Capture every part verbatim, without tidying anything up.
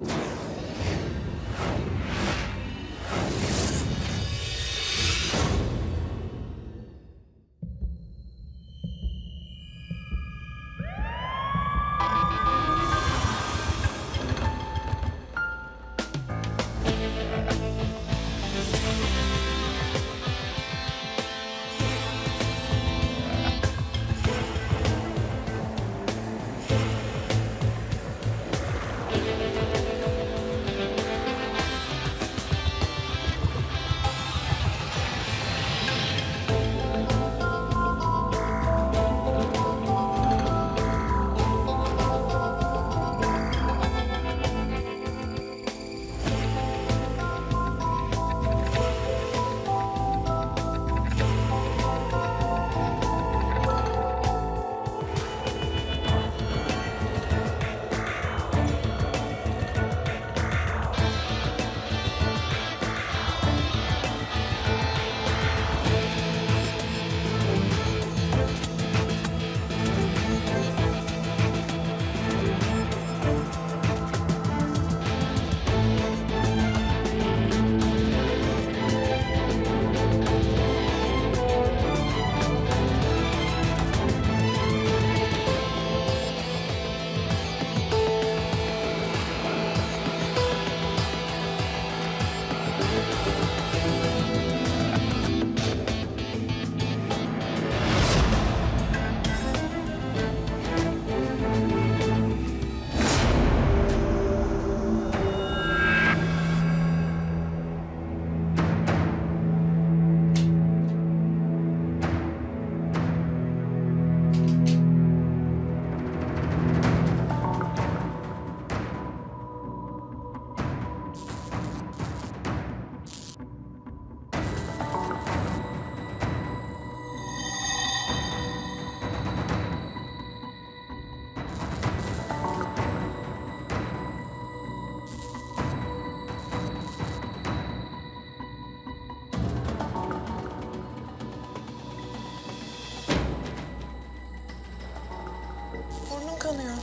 Burnum kanıyor.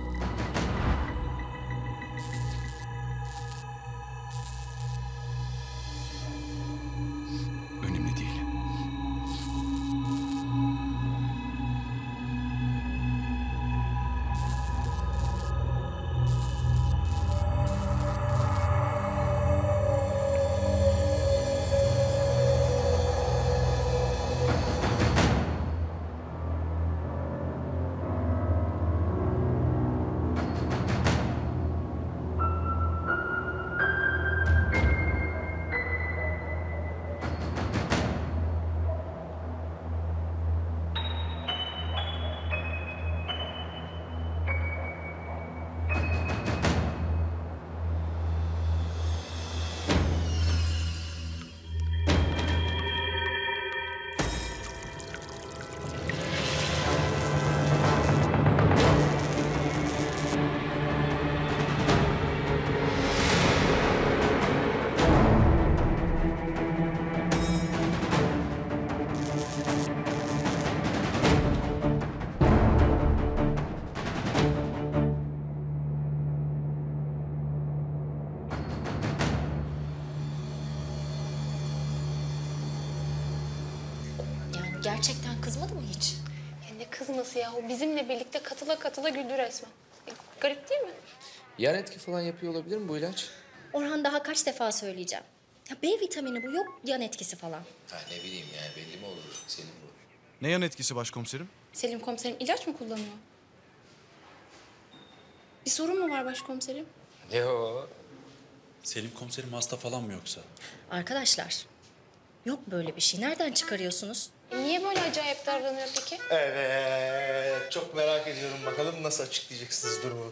Önemli değil. Yani gerçekten kızmadı mı hiç? Ya ne kızması ya? O bizimle birlikte katıla katıla güldü resmen. E, garip değil mi? Yan etki falan yapıyor olabilir mi bu ilaç? Orhan daha kaç defa söyleyeceğim. Ya B vitamini bu, yok yan etkisi falan. Ha ne bileyim yani belli mi olur senin bu? Ne yan etkisi başkomiserim? Selim komiserim ilaç mı kullanıyor? Bir sorun mu var başkomiserim? Yo. Selim komiserim hasta falan mı yoksa? Arkadaşlar, yok böyle bir şey. Nereden çıkarıyorsunuz? E, niye böyle acayip davranıyor peki? Evet, çok merak ediyorum bakalım nasıl açıklayacaksınız durumu.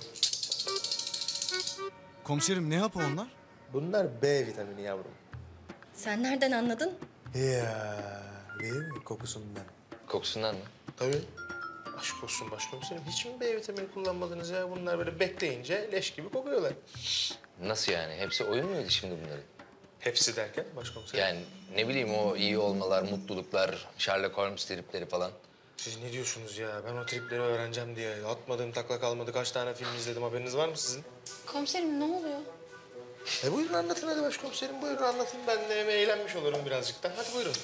Komiserim ne yapı onlar? Bunlar B vitamini yavrum. Sen nereden anladın? Ya, değil mi? Kokusundan. Kokusundan mı? Tabii. Aşk olsun başkomiserim. Hiç mi B vitamini kullanmadınız ya? Bunlar böyle bekleyince leş gibi kokuyorlar. Nasıl yani? Hepsi oyun muydu şimdi bunların? Hepsi derken başkomiserim? Yani ne bileyim o iyi olmalar, mutluluklar, Sherlock Holmes tripleri falan. Siz ne diyorsunuz ya? Ben o tripleri öğreneceğim diye atmadığım takla kalmadı. Kaç tane film izledim, haberiniz var mı sizin? Komiserim ne oluyor? E buyurun anlatın hadi başkomiserim. Buyurun anlatın. Ben de hem eğlenmiş olurum birazcık da. Hadi buyurun.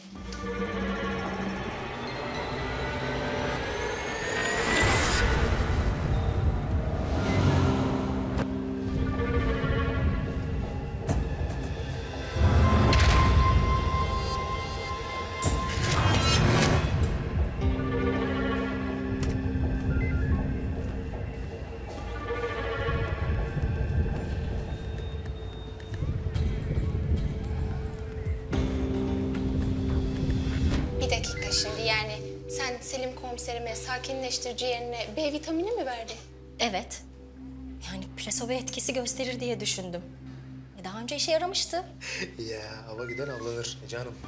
Bir dakika şimdi yani sen Selim komiserime sakinleştirici yerine B vitamini mi verdin? Evet. Yani plasebo etkisi gösterir diye düşündüm. E, Daha önce işe yaramıştı. Ya hava giden avlanır Ece Hanım.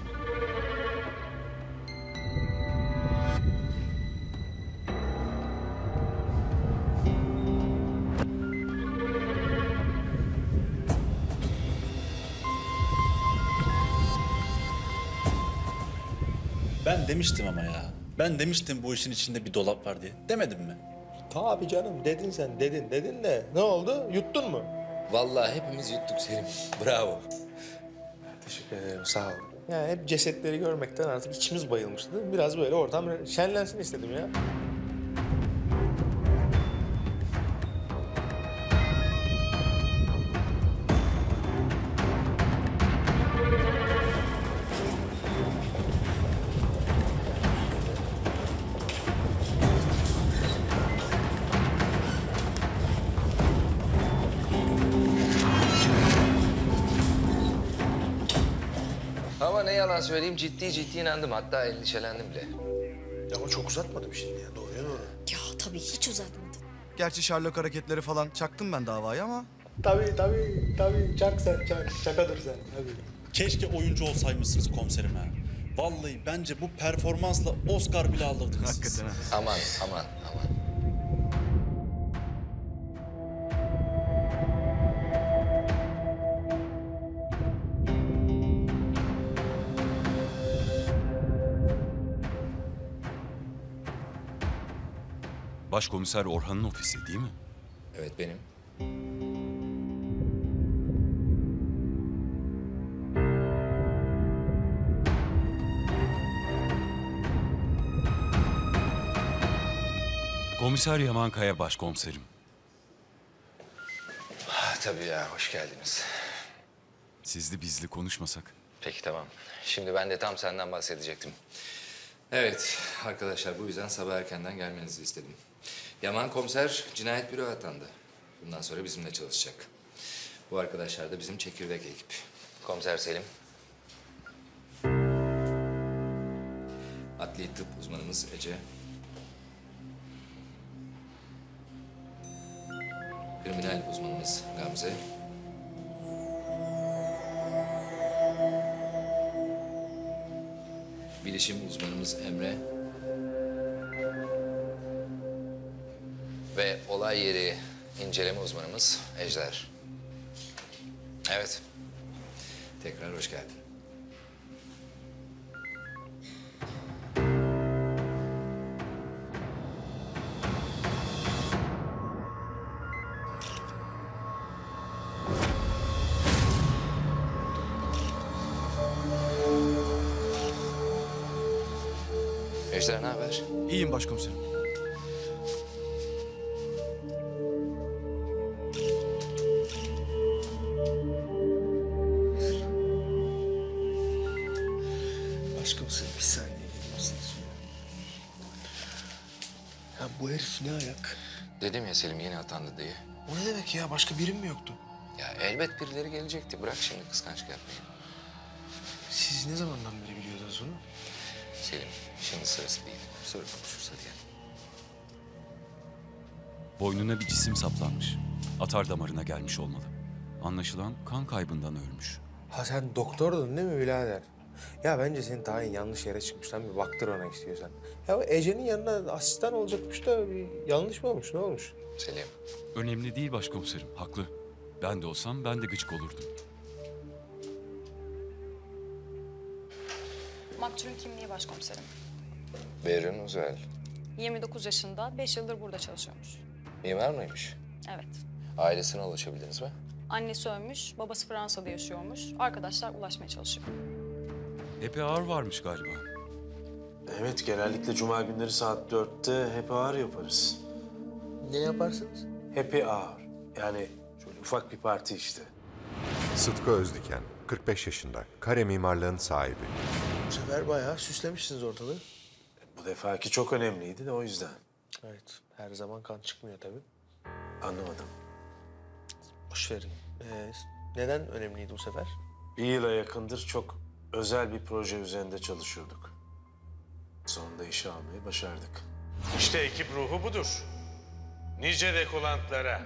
Ben demiştim ama ya. Ben demiştim bu işin içinde bir dolap var diye. Demedim mi? Tabii canım dedin sen dedin dedin de ne oldu? Yuttun mu? Vallahi hepimiz yuttuk Selim. Bravo. Teşekkür ederim sağ ol. Ya hep cesetleri görmekten artık içimiz bayılmıştı. Biraz böyle ortam şenlensin istedim ya. Ama ne yalan söyleyeyim ciddi ciddi inandım. Hatta endişelendim bile. Ya ama çok uzatmadım şimdi ya doğruya doğru. Ya tabii hiç uzatmadı. Gerçi Sherlock hareketleri falan çaktım ben davayı ama... Tabii tabii tabii çak sen çak. Şakadır sen hadi. Keşke oyuncu olsaymışsınız komiserim ha. Vallahi bence bu performansla Oscar bile alırdınız siz. Hakikaten ha. Aman aman aman. Başkomiser Orhan'ın ofisi değil mi? Evet benim. Komiser Yaman Kaya başkomiserim. Ah, tabii ya hoş geldiniz. Sizli bizli konuşmasak. Peki tamam. Şimdi ben de tam senden bahsedecektim. Evet arkadaşlar bu yüzden sabah erkenden gelmenizi istedim. Yaman komiser cinayet büro atandı. Bundan sonra bizimle çalışacak. Bu arkadaşlar da bizim çekirdek ekip. Komiser Selim. Adli tıp uzmanımız Ece. Kriminal uzmanımız Gamze. Bilişim uzmanımız Emre. Ve olay yeri inceleme uzmanımız Ejder. Evet. Tekrar hoş geldin. Ejder ne haber? İyiyim başkomiserim. Başkomiserim bir saniye gelir misiniz? Ya bu herif ne ayak? Dedim ya Selim yeni atandı diye. O ne demek ya? Başka birim mi yoktu? Ya elbet birileri gelecekti. Bırak şimdi kıskançlık yapmayı. Siz ne zamandan beri biliyordunuz onu? Selim şimdi sırası değil. Sonra konuşuruz hadi gel. Boynuna bir cisim saplanmış. Atar damarına gelmiş olmalı. Anlaşılan kan kaybından ölmüş. Ha sen doktordun değil mi birader? Ya bence senin tayin yanlış yere çıkmış. Lan bir baktır ona istiyorsan. Ya o Ece'nin yanına asistan olacakmış da bir yanlış mı olmuş? Ne olmuş? Selim. Önemli değil başkomiserim, haklı. Ben de olsam ben de gıcık olurdum. Maktulün kimliği başkomiserim. Berrin Uzel. yirmi dokuz yaşında, beş yıldır burada çalışıyormuş. Mimar mıymış? Evet. Ailesine ulaşabildiniz mi? Annesi ölmüş, babası Fransa'da yaşıyormuş. Arkadaşlar ulaşmaya çalışıyor. Epey ağır varmış galiba. Evet, genellikle cuma günleri saat dörtte happy hour yaparız. Ne yaparsınız? Happy hour. Yani şöyle ufak bir parti işte. Sıtkı Özdiken, kırk beş yaşında, kare mimarlığın sahibi. Bu sefer bayağı süslemişsiniz ortalığı. Bu defaki çok önemliydi de o yüzden. Evet, her zaman kan çıkmıyor tabii. Anlamadım. Boş verin. Ee, neden önemliydi bu sefer? Bir yıla yakındır çok özel bir proje üzerinde çalışıyorduk. Sonunda işe almayı başardık. İşte ekip ruhu budur. Nice dekolantlara.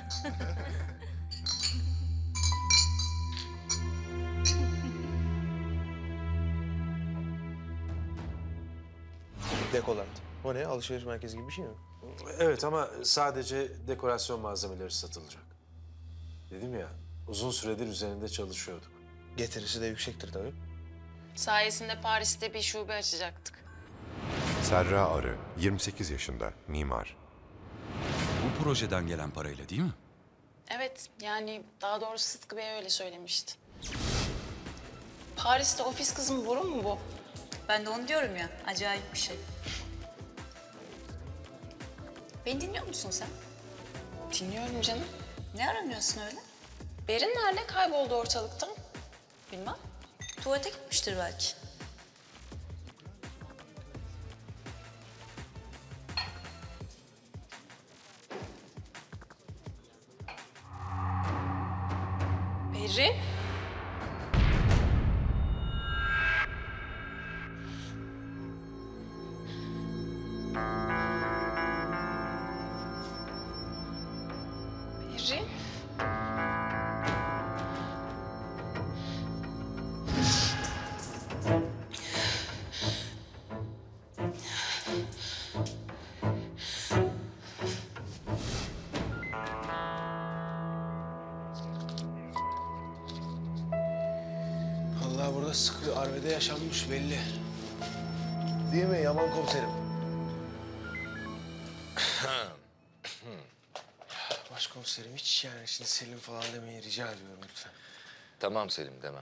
Dekolant. O ne? Alışveriş merkezi gibi bir şey mi? Evet ama sadece dekorasyon malzemeleri satılacak. Dedim ya, uzun süredir üzerinde çalışıyorduk. Getirisi de yüksektir tabii. Sayesinde Paris'te bir şube açacaktık. Serra Arı, yirmi sekiz yaşında, mimar. Bu projeden gelen parayla değil mi? Evet, yani daha doğrusu Sıtkı Bey öyle söylemişti. Paris'te ofis kızı mı boru mu bu? Ben de onu diyorum ya, acayip bir şey. Beni dinliyor musun sen? Dinliyorum canım. Ne aranıyorsun öyle? Berin nerede? Kayboldu ortalıktan. Bilmem. Tuvalete gitmiştir belki. Berin? Berin? Vallahi burada sıkı arbede yaşanmış belli. Değil mi Yaman komiserim? Başkomiserim hiç yani şimdi Selim falan demeyi rica ediyorum lütfen. Tamam Selim, demem.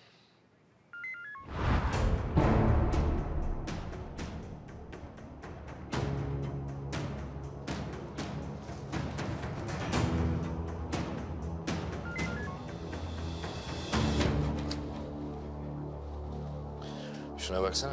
Şuna baksana.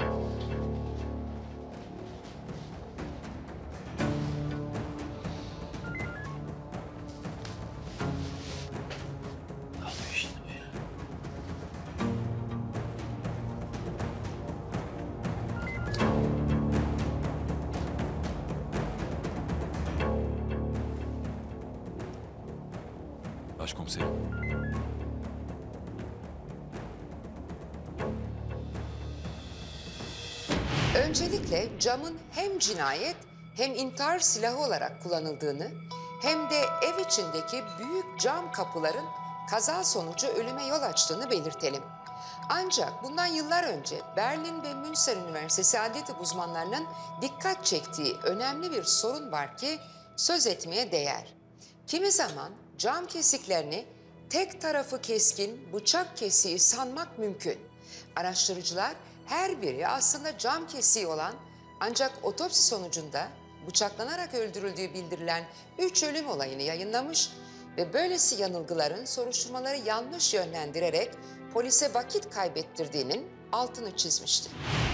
Başkomiserim. Öncelikle camın hem cinayet hem intihar silahı olarak kullanıldığını hem de ev içindeki büyük cam kapıların kaza sonucu ölüme yol açtığını belirtelim. Ancak bundan yıllar önce Berlin ve Münster Üniversitesi adli tıp uzmanlarının dikkat çektiği önemli bir sorun var ki söz etmeye değer. Kimi zaman cam kesiklerini tek tarafı keskin bıçak kesiği sanmak mümkün. Araştırıcılar her biri aslında cam kesiği olan ancak otopsi sonucunda bıçaklanarak öldürüldüğü bildirilen üç ölüm olayını yayınlamış ve böylesi yanılgıların soruşturmaları yanlış yönlendirerek polise vakit kaybettirdiğinin altını çizmişti.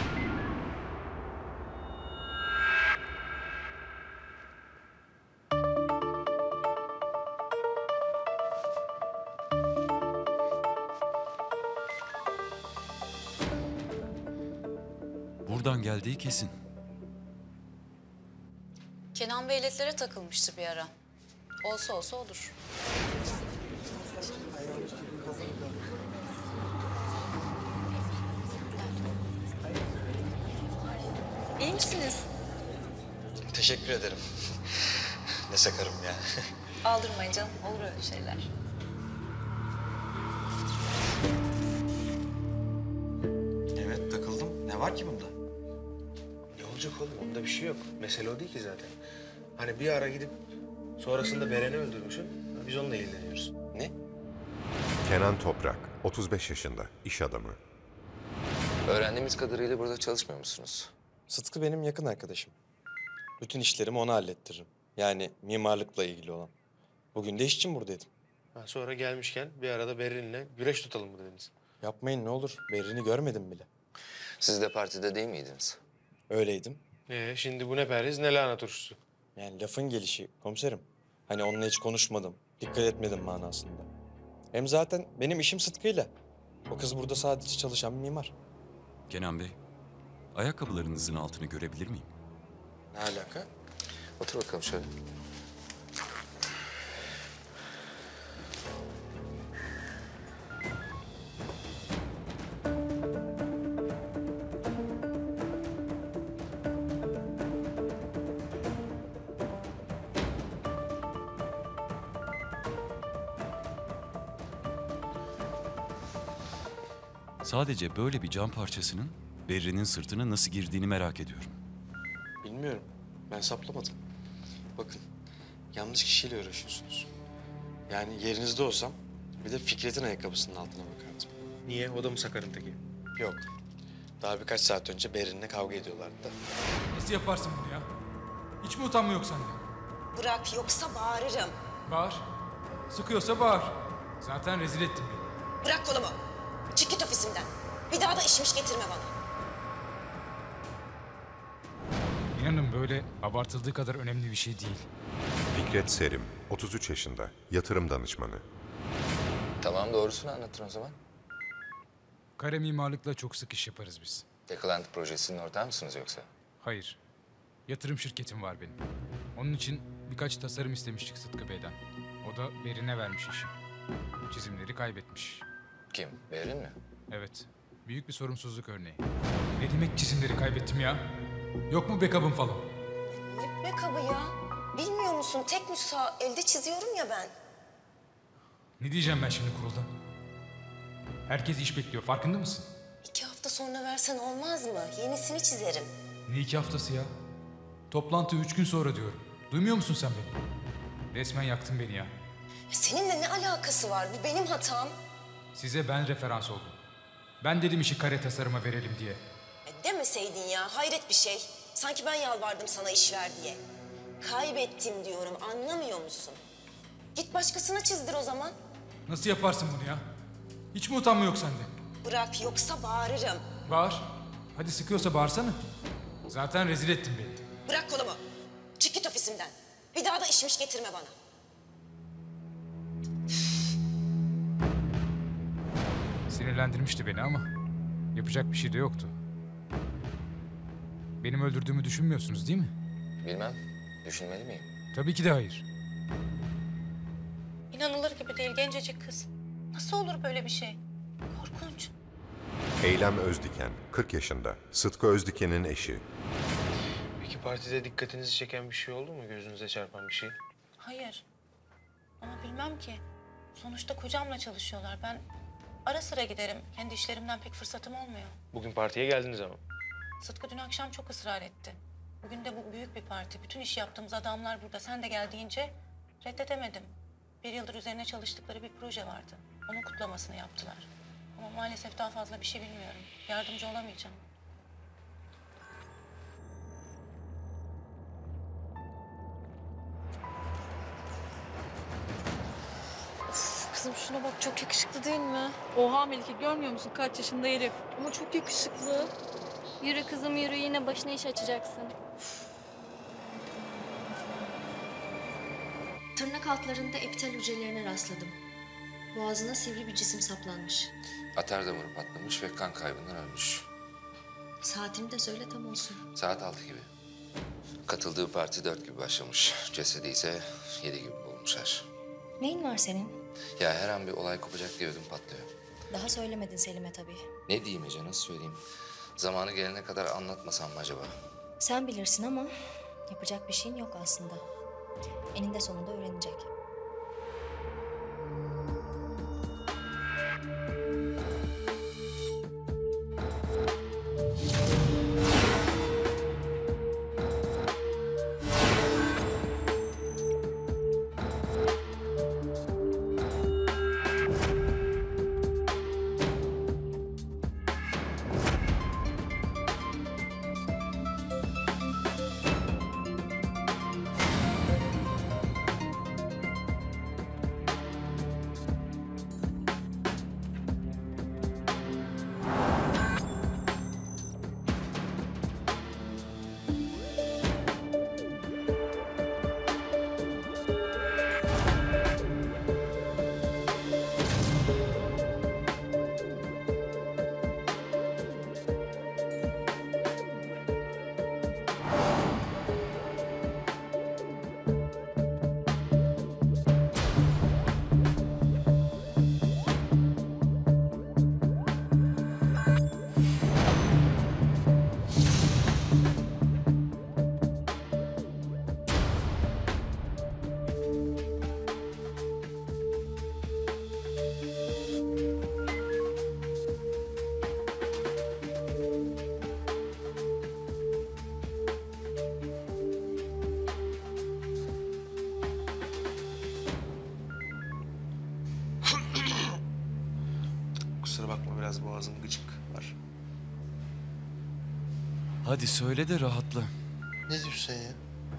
Buradan geldiği kesin. Kenan Bey ledlere takılmıştı bir ara. Olsa olsa olur. İyi misiniz? Teşekkür ederim. Ne sakarım ya. Aldırmayın canım, olur öyle şeyler. Evet takıldım. Ne var ki bunda? Ne olacak oğlum? Onda bir şey yok. Mesele o değil ki zaten. Hani bir ara gidip sonrasında Beren'i öldürmüşsün. Biz onunla ilgileniyoruz. Ne? Kenan Toprak, otuz beş yaşında, iş adamı. Öğrendiğimiz kadarıyla burada çalışmıyor musunuz? Sıtkı benim yakın arkadaşım. Bütün işlerimi ona hallettiririm. Yani mimarlıkla ilgili olan. Bugün de iş için buradaydım. Ha, sonra gelmişken bir arada Beren'le güreş tutalım mı dediniz? Yapmayın ne olur. Berrin'i görmedim bile. Siz de partide değil miydiniz? Öyleydim. Ee, şimdi bu ne perhiz ne lahana turşusu. Yani lafın gelişi komiserim. Hani onunla hiç konuşmadım, dikkat etmedim manasında. Hem zaten benim işim Sıtkı'yla. O kız burada sadece çalışan bir mimar. Kenan Bey, ayakkabılarınızın altını görebilir miyim? Ne alaka? Otur bakalım şöyle. Sadece böyle bir cam parçasının Berrin'in sırtına nasıl girdiğini merak ediyorum. Bilmiyorum. Ben saplamadım. Bakın, yanlış kişiyle uğraşıyorsunuz. Yani yerinizde olsam bir de Fikret'in ayakkabısının altına bakardım. Niye? O da mı Sakar'ın teki? Yok. Daha birkaç saat önce Berrin'le kavga ediyorlardı da. Nasıl yaparsın bunu ya? Hiç mi utanma yok sende? Bırak yoksa bağırırım. Bağır. Sıkıyorsa bağır. Zaten rezil ettin beni. Bırak kolumu. Çık git ofisimden. Bir daha da işmiş getirme bana. İnanın böyle abartıldığı kadar önemli bir şey değil. Fikret Serim, otuz üç yaşında, yatırım danışmanı. Tamam, doğrusunu anlatın o zaman. Kare mimarlıkla çok sık iş yaparız biz. Dekolent projesinin ortağı mısınız yoksa? Hayır. Yatırım şirketim var benim. Onun için birkaç tasarım istemiştik Sıtkı Bey'den. O da Berin'e vermiş işi. Çizimleri kaybetmiş. Kim? Berin mi? Evet. Büyük bir sorumsuzluk örneği. Ne demek çizimleri kaybettim ya? Yok mu backup'ım falan? Ne backup'ı ya? Bilmiyor musun? Tek nüsha elde çiziyorum ya ben. Ne diyeceğim ben şimdi kurulda? Herkes iş bekliyor. Farkında mısın? İki hafta sonra versen olmaz mı? Yenisini çizerim. Ne iki haftası ya? Toplantı üç gün sonra diyorum. Duymuyor musun sen beni? Resmen yaktın beni ya. Ya seninle ne alakası var? Bu benim hatam. Size ben referans oldum. Ben dedim işi kare tasarıma verelim diye. E demeseydin ya. Hayret bir şey. Sanki ben yalvardım sana iş ver diye. Kaybettim diyorum. Anlamıyor musun? Git başkasına çizdir o zaman. Nasıl yaparsın bunu ya? Hiç mi utanma yok sende? Bırak yoksa bağırırım. Bağır. Hadi sıkıyorsa bağırsana. Zaten rezil ettin beni. Bırak kolumu. Çık git ofisimden. Bir daha da işmiş getirme bana. Sinirlendirmişti beni ama yapacak bir şey de yoktu. Benim öldürdüğümü düşünmüyorsunuz değil mi? Bilmem. Düşünmeli miyim? Tabii ki de hayır. İnanılır gibi değil gencecik kız. Nasıl olur böyle bir şey? Korkunç. Eylem Özdiken, kırk yaşında, Sıtkı Özdiken'in eşi. Peki partide dikkatinizi çeken bir şey oldu mu? Gözünüze çarpan bir şey? Hayır. Ama bilmem ki. Sonuçta kocamla çalışıyorlar. Ben ara sıra giderim. Kendi işlerimden pek fırsatım olmuyor. Bugün partiye geldiniz ama. Sıtkı dün akşam çok ısrar etti. Bugün de bu büyük bir parti. Bütün iş yaptığımız adamlar burada. Sen de gel deyince reddedemedim. Bir yıldır üzerine çalıştıkları bir proje vardı. Onun kutlamasını yaptılar. Ama maalesef daha fazla bir şey bilmiyorum. Yardımcı olamayacağım. Kızım şuna bak, çok yakışıklı değil mi? Oha Melike, görmüyor musun? Kaç yaşında herif. Ama çok yakışıklı. Yürü kızım yürü, yine başına iş açacaksın. Tırnak altlarında epitel hücrelerine rastladım. Boğazına sivri bir cisim saplanmış. Atar damarı patlamış ve kan kaybından ölmüş. Saatini de söyle tam olsun. Saat altı gibi. Katıldığı parti dört gibi başlamış. Cesedi ise yedi gibi bulmuşlar. Neyin var senin? Ya her an bir olay kopacak diye ödüm patlıyor. Daha söylemedin Selim'e tabii. Ne diyeyim Ece, nasıl söyleyeyim? Zamanı gelene kadar anlatmasam mı acaba? Sen bilirsin ama yapacak bir şeyin yok aslında. Eninde sonunda öğrenecek. Hadi söyle de rahatla. Ne diyorsun sen ya?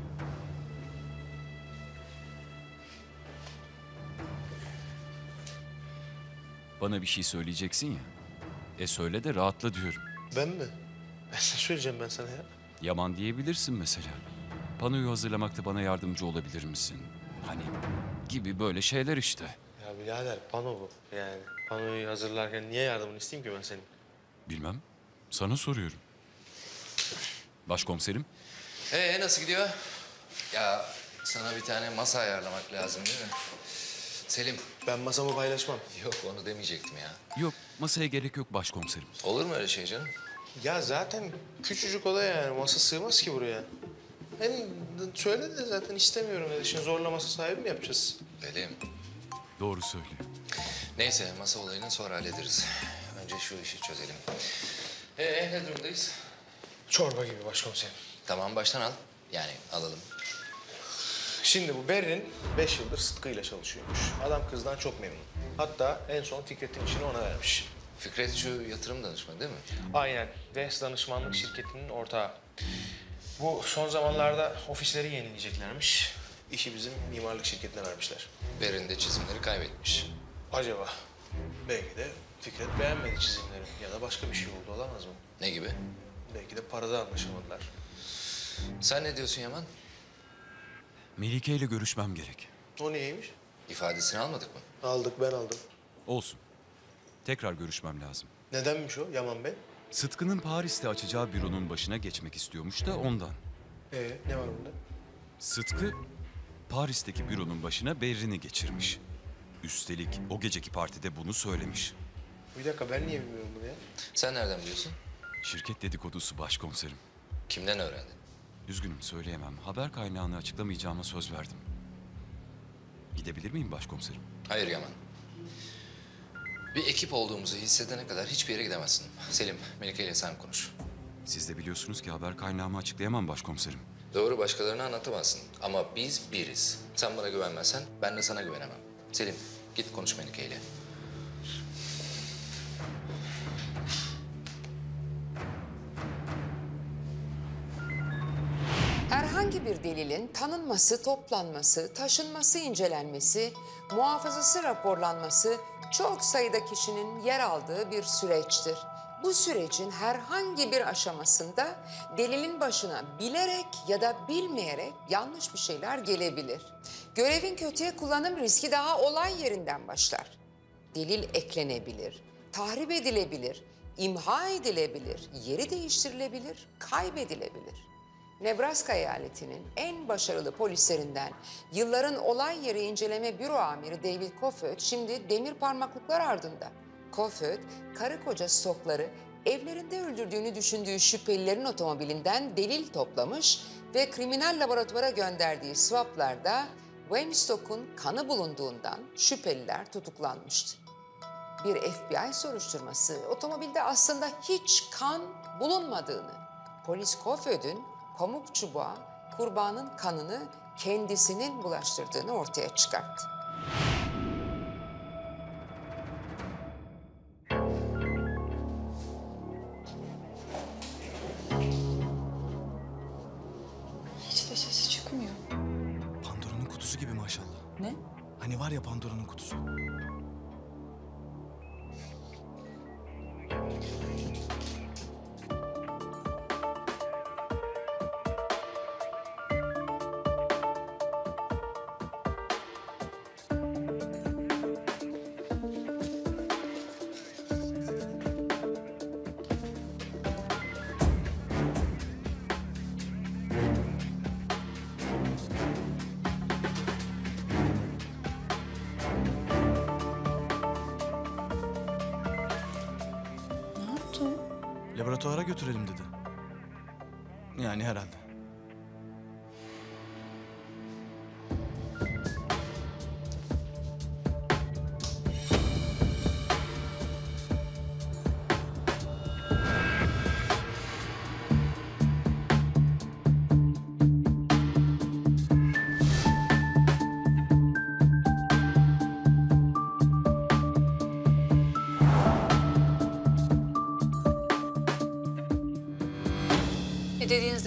Bana bir şey söyleyeceksin ya. E söyle de rahatla diyorum. Ben mi? Ben ne söyleyeceğim ben sana ya? Yaman diyebilirsin mesela. Panoyu hazırlamakta bana yardımcı olabilir misin? Hani gibi böyle şeyler işte. Ya birader pano bu yani. Panoyu hazırlarken niye yardımını isteyeyim ki ben senin? Bilmem. Sana soruyorum. Başkomiserim. Ee nasıl gidiyor? Ya sana bir tane masa ayarlamak lazım değil mi? Selim. Ben masamı paylaşmam. Yok onu demeyecektim ya. Yok masaya gerek yok başkomiserim. Olur mu öyle şey canım? Ya zaten küçücük oda yani. Masa sığmaz ki buraya. Hem söyle de zaten istemiyorum dedi. Şimdi zorla masa sahibi mi yapacağız? Selim. Doğru söylüyor. Neyse masa olayını sonra hallederiz. Önce şu işi çözelim. Ee ne durumdayız? Çorba gibi başkomiserim. Tamam baştan al. Yani alalım. Şimdi bu Berrin beş yıldır Sıtkı ile çalışıyormuş. Adam kızdan çok memnun. Hatta en son Fikret'in işini ona vermiş. Fikret şu yatırım danışmanı değil mi? Aynen. Ves Danışmanlık Şirketi'nin ortağı. Bu son zamanlarda ofisleri yenileyeceklermiş. İşi bizim mimarlık şirketine vermişler. Berin de çizimleri kaybetmiş. Acaba? Belki de Fikret beğenmedi çizimleri ya da başka bir şey oldu olamaz mı? Ne gibi? Belki de parada anlaşamadılar. Sen ne diyorsun Yaman? Melike ile görüşmem gerek. O niyeymiş? İfadesini almadık mı? Aldık, ben aldım. Olsun. Tekrar görüşmem lazım. Nedenmiş o Yaman Bey? Sıtkı'nın Paris'te açacağı büronun başına geçmek istiyormuş da ondan. Ee, ne var bunda? Sıtkı Paris'teki büronun başına Berrin'i geçirmiş. Üstelik o geceki partide bunu söylemiş. Bir dakika, ben niye bilmiyorum bunu ya? Sen nereden biliyorsun? Şirket dedikodusu başkomiserim. Kimden öğrendin? Üzgünüm söyleyemem. Haber kaynağını açıklamayacağıma söz verdim. Gidebilir miyim başkomiserim? Hayır Yaman. Bir ekip olduğumuzu hissedene kadar hiçbir yere gidemezsin. Selim, Melike ile sen konuş. Siz de biliyorsunuz ki haber kaynağımı açıklayamam başkomiserim. Doğru, başkalarına anlatamazsın. Ama biz biriz. Sen bana güvenmezsen ben de sana güvenemem. Selim, git konuş Melike ile. Herhangi bir delilin tanınması, toplanması, taşınması, incelenmesi, muhafazası raporlanması çok sayıda kişinin yer aldığı bir süreçtir. Bu sürecin herhangi bir aşamasında delilin başına bilerek ya da bilmeyerek yanlış bir şeyler gelebilir. Görevin kötüye kullanım riski daha olay yerinden başlar. Delil eklenebilir, tahrip edilebilir, imha edilebilir, yeri değiştirilebilir, kaybedilebilir. Nebraska eyaletinin en başarılı polislerinden yılların olay yeri inceleme büro amiri David Koföt şimdi demir parmaklıklar ardında. Koföt, karı koca stokları evlerinde öldürdüğünü düşündüğü şüphelilerin otomobilinden delil toplamış ve kriminal laboratuvara gönderdiği swaplarda Weinstock'un kanı bulunduğundan şüpheliler tutuklanmıştı. Bir F B I soruşturması otomobilde aslında hiç kan bulunmadığını, polis Koföt'ün pamuk çubuğa kurbanın kanını kendisinin bulaştırdığını ortaya çıkarttı. Hiç de sesi çıkmıyor. Pandora'nın kutusu gibi maşallah. Ne? Hani var ya Pandora'nın kutusu. Ne yaptı o? Laboratuvara götürelim dedi. Yani herhalde.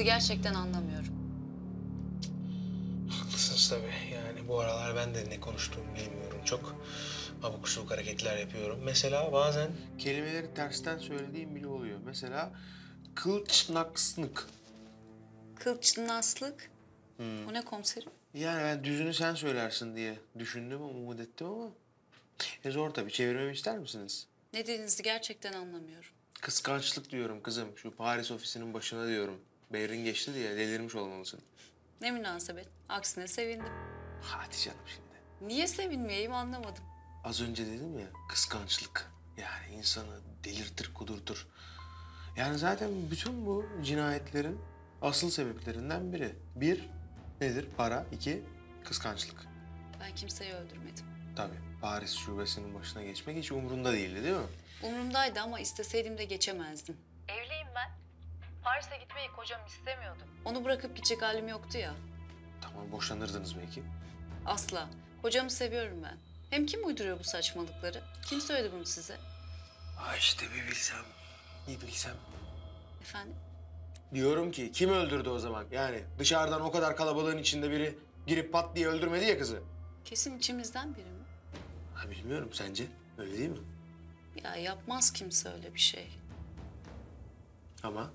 dediğinizi gerçekten anlamıyorum. Haklısınız tabii. Yani bu aralar ben de ne konuştuğumu bilmiyorum. Çok abuk subuk hareketler yapıyorum. Mesela bazen kelimeleri tersten söylediğim bile oluyor. Mesela kılçnakslık. Kılçnaslık? Hmm. O ne komiserim? Yani ben düzünü sen söylersin diye düşündüm, umut ettim ama... E zor tabii. Çevirmemi ister misiniz? Ne dediğinizi gerçekten anlamıyorum. Kıskançlık diyorum kızım. Şu Paris ofisinin başına diyorum. Beyrin geçti diye delirmiş olmalısın. Ne münasebet. Aksine sevindim. Hadi canım şimdi. Niye sevinmeyeyim anlamadım. Az önce dedim ya, kıskançlık. Yani insanı delirtir, kudurtur. Yani zaten bütün bu cinayetlerin asıl sebeplerinden biri. Bir, nedir? Para. İki, kıskançlık. Ben kimseyi öldürmedim. Tabii. Paris şubesinin başına geçmek hiç umurunda değildi değil mi? Umurumdaydı ama isteseydim de geçemezdim. Evliyim ben. Paris'e gitmeyi kocam istemiyordu. Onu bırakıp gidecek halim yoktu ya. Tamam, boşanırdınız belki. Asla. Kocamı seviyorum ben. Hem kim uyduruyor bu saçmalıkları? Kim söyledi bunu size? Ha işte bir bilsem, bir bilsem. Efendim? Diyorum ki kim öldürdü o zaman? Yani dışarıdan o kadar kalabalığın içinde biri girip pat diye öldürmedi ya kızı. Kesin içimizden biri mi? Ha bilmiyorum, sence öyle değil mi? Ya yapmaz kimse öyle bir şey. Ama?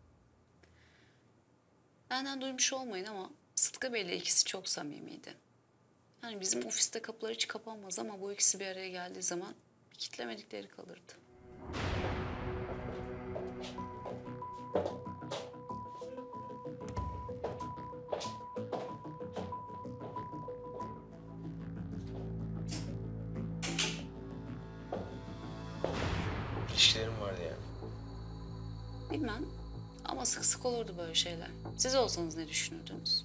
Benden duymuş olmayın ama Sıtkı Bey'le ikisi çok samimiydi. Yani bizim ofiste kapılar hiç kapanmaz ama bu ikisi bir araya geldiği zaman bir kitlemedikleri kalırdı. İlişkilerim vardı yani. Bilmem ama sık sık olurdu böyle şeyler. Siz olsanız ne düşünürdünüz?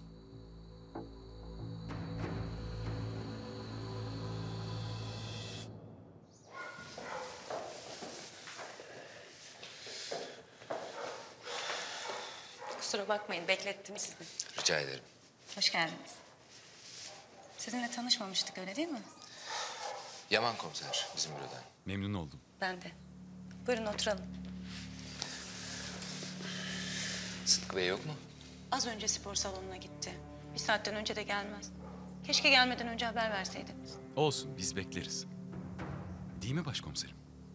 Kusura bakmayın, beklettim sizi. Rica ederim. Hoş geldiniz. Sizinle tanışmamıştık, öyle değil mi? Yaman komiser bizim bürodan. Memnun oldum. Ben de. Buyurun oturalım. Sıtkı Bey yok mu? Az önce spor salonuna gitti. Bir saatten önce de gelmez. Keşke gelmeden önce haber verseydiniz. Olsun, biz bekleriz. Değil mi başkomiserim?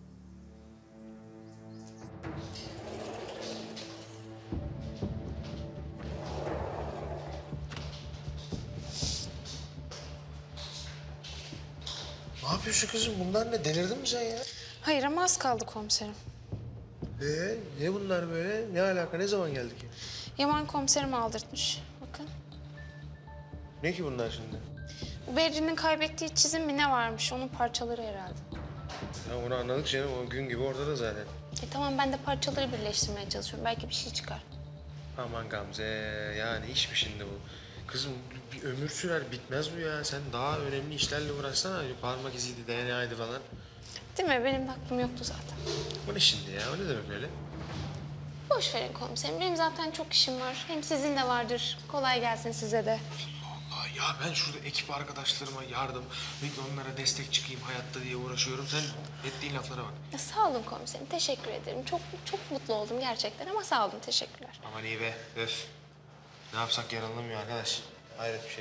Ne yapıyorsun kızım? Bunlar ne? Delirdin mi sen ya? Hayır ama az kaldı komiserim. Ee, ne bunlar böyle? Ne alaka? Ne zaman geldik ya? Yaman komiserim aldırtmış. Bakın. Ne ki bunlar şimdi? Berrin'in kaybettiği çizim mi ne varmış? Onun parçaları herhalde. Ya onu anladık canım. O gün gibi ortada zaten. E tamam ben de parçaları birleştirmeye çalışıyorum. Belki bir şey çıkar. Aman Gamze, yani iş mi şimdi bu? Kızım bir ömür sürer, bitmez bu ya. Sen daha önemli işlerle uğraşsana. Parmak iziydi, D N A'ydı falan. Değil mi? Benim de aklım yoktu zaten. Bu ne şimdi ya? O ne demek öyle? Boş verin komiserim. Benim zaten çok işim var. Hem sizin de vardır. Kolay gelsin size de. Allah ya, ben şurada ekip arkadaşlarıma yardım, belki onlara destek çıkayım hayatta diye uğraşıyorum. Sen ettiğin laflara bak. Ya, sağ olun komiserim. Teşekkür ederim. Çok çok mutlu oldum gerçekten ama sağ olun. Teşekkürler. Aman iyi be, öf. Ne yapsak yaralanamıyor arkadaş. Hayret bir şey.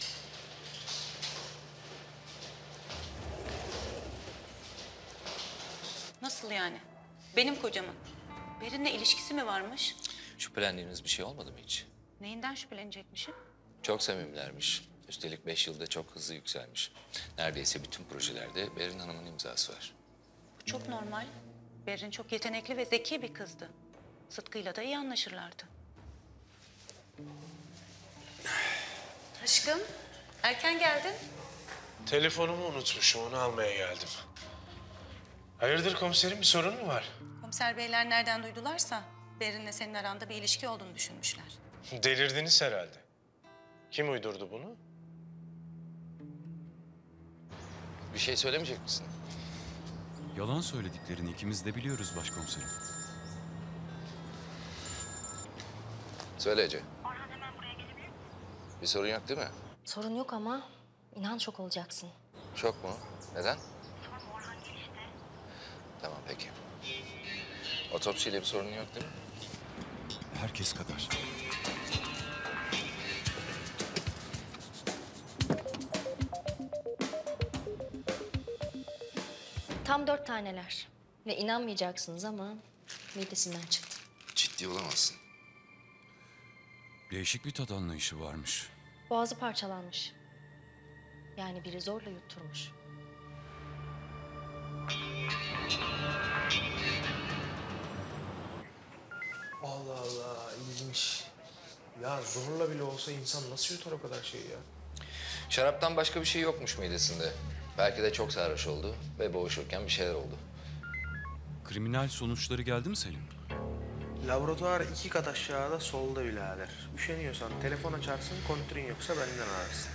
Nasıl yani? Benim kocamın. Berin'le ilişkisi mi varmış? Şüphelendiğiniz bir şey olmadı mı hiç? Neyinden şüphelenecekmişim? Çok samimilermiş. Üstelik beş yılda çok hızlı yükselmiş. Neredeyse bütün projelerde Berin Hanım'ın imzası var. Bu çok normal. Berin çok yetenekli ve zeki bir kızdı. Sıtkı'yla da iyi anlaşırlardı. Aşkım, erken geldin. Telefonumu unutmuşum, onu almaya geldim. Hayırdır komiserim, bir sorun mu var? Komiser beyler nereden duydularsa Berin'le senin aranda bir ilişki olduğunu düşünmüşler. Delirdiniz herhalde. Kim uydurdu bunu? Bir şey söylemeyecek misin? Yalan söylediklerini ikimiz de biliyoruz başkomiserim. Söyle Ece. Bir sorun yok değil mi? Sorun yok ama inan şok olacaksın. Şok mu? Neden? Tamam peki. Otopsiyle bir sorun yok değil mi? Herkes kadar. Tam dört taneler. Ve inanmayacaksınız ama midesinden çıktı. Ciddi olamazsın. Değişik bir tat anlayışı varmış. Boğazı parçalanmış. Yani biri zorla yutturmuş. Allah Allah, ilginç. Ya zorla bile olsa insan nasıl yutar o kadar şeyi ya? Şaraptan başka bir şey yokmuş midesinde. Belki de çok sarhoş oldu ve boğuşurken bir şeyler oldu. Kriminal sonuçları geldi mi Selim? Laboratuvar iki kat aşağıda solda birader. Üşeniyorsan telefon açarsın, kontürün yoksa benden ararsın.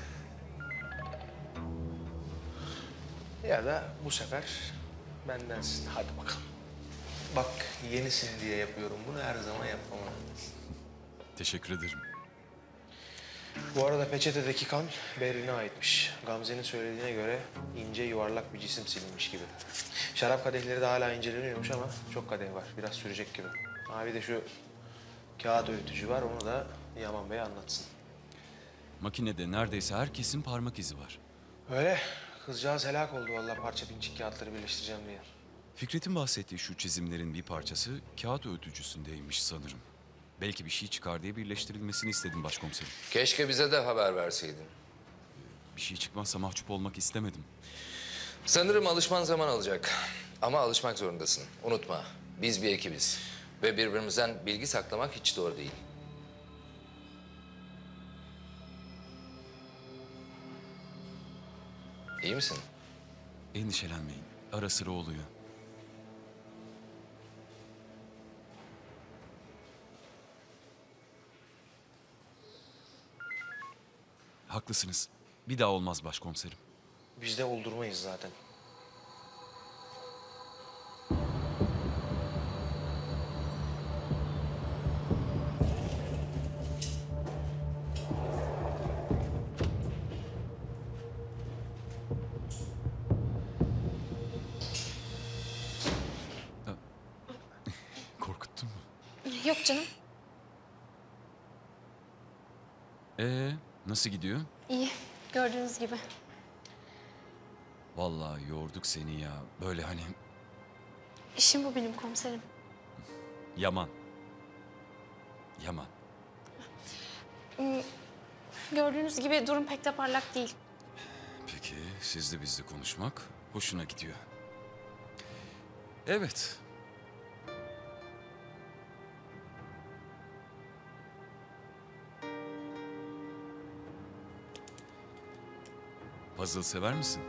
Ya da bu sefer bendensin. Hadi bakalım. Bak yenisin diye yapıyorum bunu, her zaman yapmam. Teşekkür ederim. Bu arada peçetedeki kan Berrin'e aitmiş. Gamze'nin söylediğine göre ince yuvarlak bir cisim silinmiş gibi. Şarap kadehleri de hala inceleniyormuş ama çok kadeh var. Biraz sürecek gibi. Ha bir de şu kağıt öğütücü var, onu da Yaman Bey anlatsın. Makinede neredeyse herkesin parmak izi var. Öyle. Kızcağız helak oldu vallahi parça pinçik kağıtları birleştireceğim diye. Fikret'in bahsettiği şu çizimlerin bir parçası kağıt öğütücüsündeymiş sanırım. Belki bir şey çıkar diye birleştirilmesini istedim başkomiserim. Keşke bize de haber verseydin. Bir şey çıkmazsa mahcup olmak istemedim. Sanırım alışman zaman alacak. Ama alışmak zorundasın. Unutma, biz bir ekibiz. Ve birbirimizden bilgi saklamak hiç doğru değil. İyi misin? Endişelenmeyin. Ara sıra oluyor. Haklısınız. Bir daha olmaz başkomiserim. Biz de oldurmayız zaten. Korkuttun mu? Yok canım. Ee, nasıl gidiyor? İyi. Gördüğünüz gibi. Vallahi yorduk seni ya. Böyle hani İşim bu benim komiserim. Yaman. Yaman. Hmm, Gördüğünüz gibi durum pek de parlak değil. Peki sizle bizle konuşmak hoşuna gidiyor. Evet. Puzzle sever misin?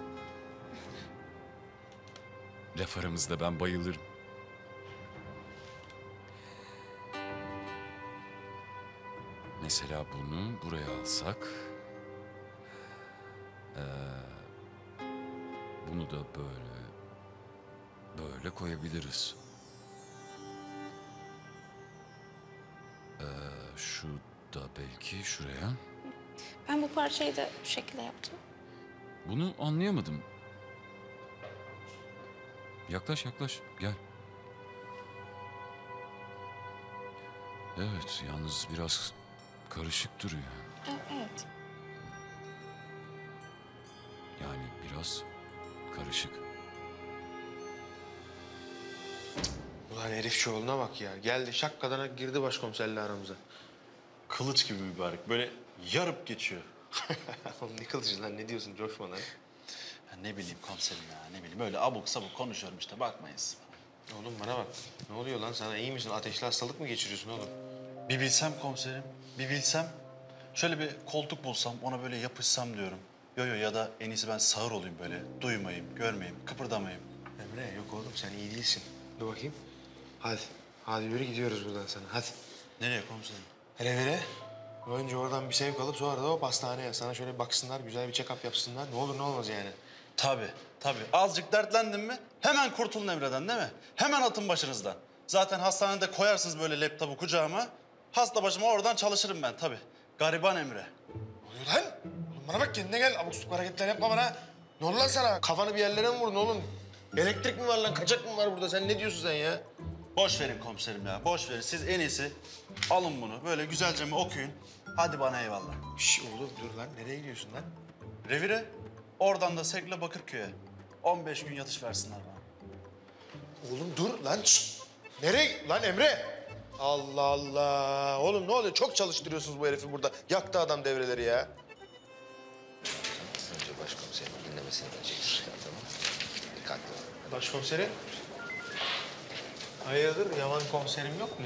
Laf aramızda ben bayılırım. Mesela bunu buraya alsak. Ee, bunu da böyle, böyle koyabiliriz. Ee, şu da belki şuraya. Ben bu parçayı da bu şekilde yaptım. Bunu anlayamadım. Yaklaş yaklaş gel. Evet yalnız biraz karışık duruyor. Evet. Yani biraz karışık. Ulan herif çoğuluna bak ya. Geldi şakkadana girdi başkomiserle aramıza. Kılıç gibi mübarek. Böyle yarıp geçiyor. Oğlum ne kılıcı lan, ne diyorsun, coşma lan. Ya ne bileyim komiserim ya, ne bileyim. Öyle abuk sabuk konuşuyorum işte, bakmayız. Oğlum bana bak. Ne oluyor lan sana, iyi misin? Ateşli hastalık mı geçiriyorsun oğlum? Bir bilsem komiserim, bir bilsem. Şöyle bir koltuk bulsam, ona böyle yapışsam diyorum. Yo yo, ya da en iyisi ben sağır olayım böyle. Duymayayım, görmeyeyim, kıpırdamayayım. Emre yok oğlum, sen iyi değilsin. Dur bakayım. Hadi. Hadi yürü, gidiyoruz buradan sana. Hadi. Nereye komiserim? Revire. Önce oradan bir sevk alıp sonra da o pastaneye. Sana şöyle baksınlar, güzel bir check-up yapsınlar. Ne olur ne olmaz yani. Tabii, tabii. Azıcık dertlendin mi hemen kurtulun Emre'den değil mi? Hemen atın başınızdan. Zaten hastanede koyarsınız böyle laptopu kucağıma. Hasta başıma oradan çalışırım ben tabii. Gariban Emre. Ne oluyor lan? Oğlum bana bak, kendine gel. Abuk subuk hareketler yapma bana. Ne oldu lan sana? Kafanı bir yerlere mi vurdun oğlum? Elektrik mi var lan? Kaçak mı var burada? Sen ne diyorsun sen ya? Boş verin komiserim ya, boş verin. Siz en iyisi alın bunu, böyle güzelce mi okuyun. Hadi bana eyvallah. Şş oğlum dur lan, nereye gidiyorsun lan? Revire, oradan da Sekle Bakırköy'e. on beş gün yatış versinler bana. Oğlum dur lan. Şşt. Nereye? Lan Emre. Allah Allah. Oğlum ne oluyor? Çok çalıştırıyorsunuz bu herifi burada. Yaktı adam devreleri ya. Önce başkomiserin dinlemesini vereceksin. Tamam mı? Dikkatli ol. Başkomiserim. Hayırdır? Yaman komiserim yok mu?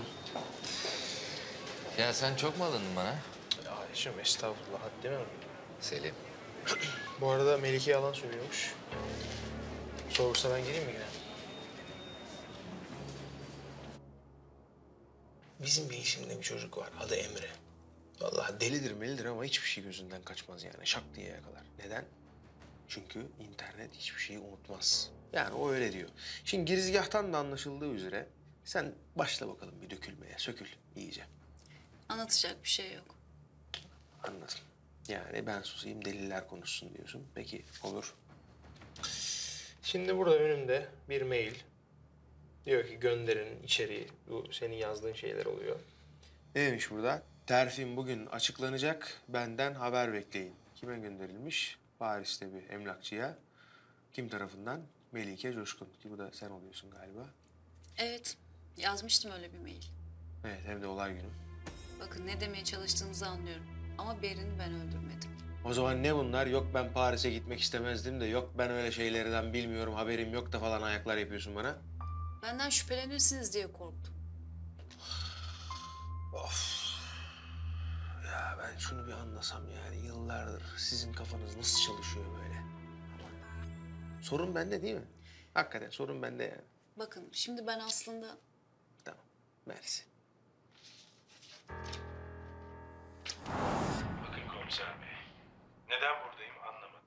Ya sen çok mu alındın bana? Ya Ayşem estağfurullah. Haddime mi? Selim. Bu arada Melike yalan söylüyormuş. Sorursa ben geleyim mi yine? Bizim bir işimde bir çocuk var. Adı Emre. Vallahi delidir melidir ama hiçbir şey gözünden kaçmaz yani. Şak diye yakalar. Neden? Çünkü internet hiçbir şeyi unutmaz. Yani o öyle diyor. Şimdi girizgahtan da anlaşıldığı üzere sen başla bakalım bir dökülmeye. Sökül iyice. Anlatacak bir şey yok. Anladım. Yani ben susayım deliller konuşsun diyorsun. Peki olur. Şimdi burada önümde bir mail. Diyor ki gönderin içeriği. Bu senin yazdığın şeyler oluyor. Neymiş burada? Terfin bugün açıklanacak. Benden haber bekleyin. Kime gönderilmiş? Paris'te bir emlakçıya. Kim tarafından? Melike Coşkun. Ki bu da sen oluyorsun galiba. Evet, yazmıştım öyle bir mail. Evet, hem de olay günü. Bakın ne demeye çalıştığınızı anlıyorum. Ama Berin'i ben öldürmedim. O zaman ne bunlar? Yok ben Paris'e gitmek istemezdim de, yok ben öyle şeylerden bilmiyorum, haberim yok da falan ayaklar yapıyorsun bana. Benden şüphelenirsiniz diye korktum. Of. Ya ben şunu bir anlasam yani yıllardır sizin kafanız nasıl çalışıyor böyle? Sorun bende değil mi? Hakikaten sorun bende yani. Bakın şimdi ben aslında... Tamam, mersi. Bakın komiser bey. Neden buradayım anlamadım.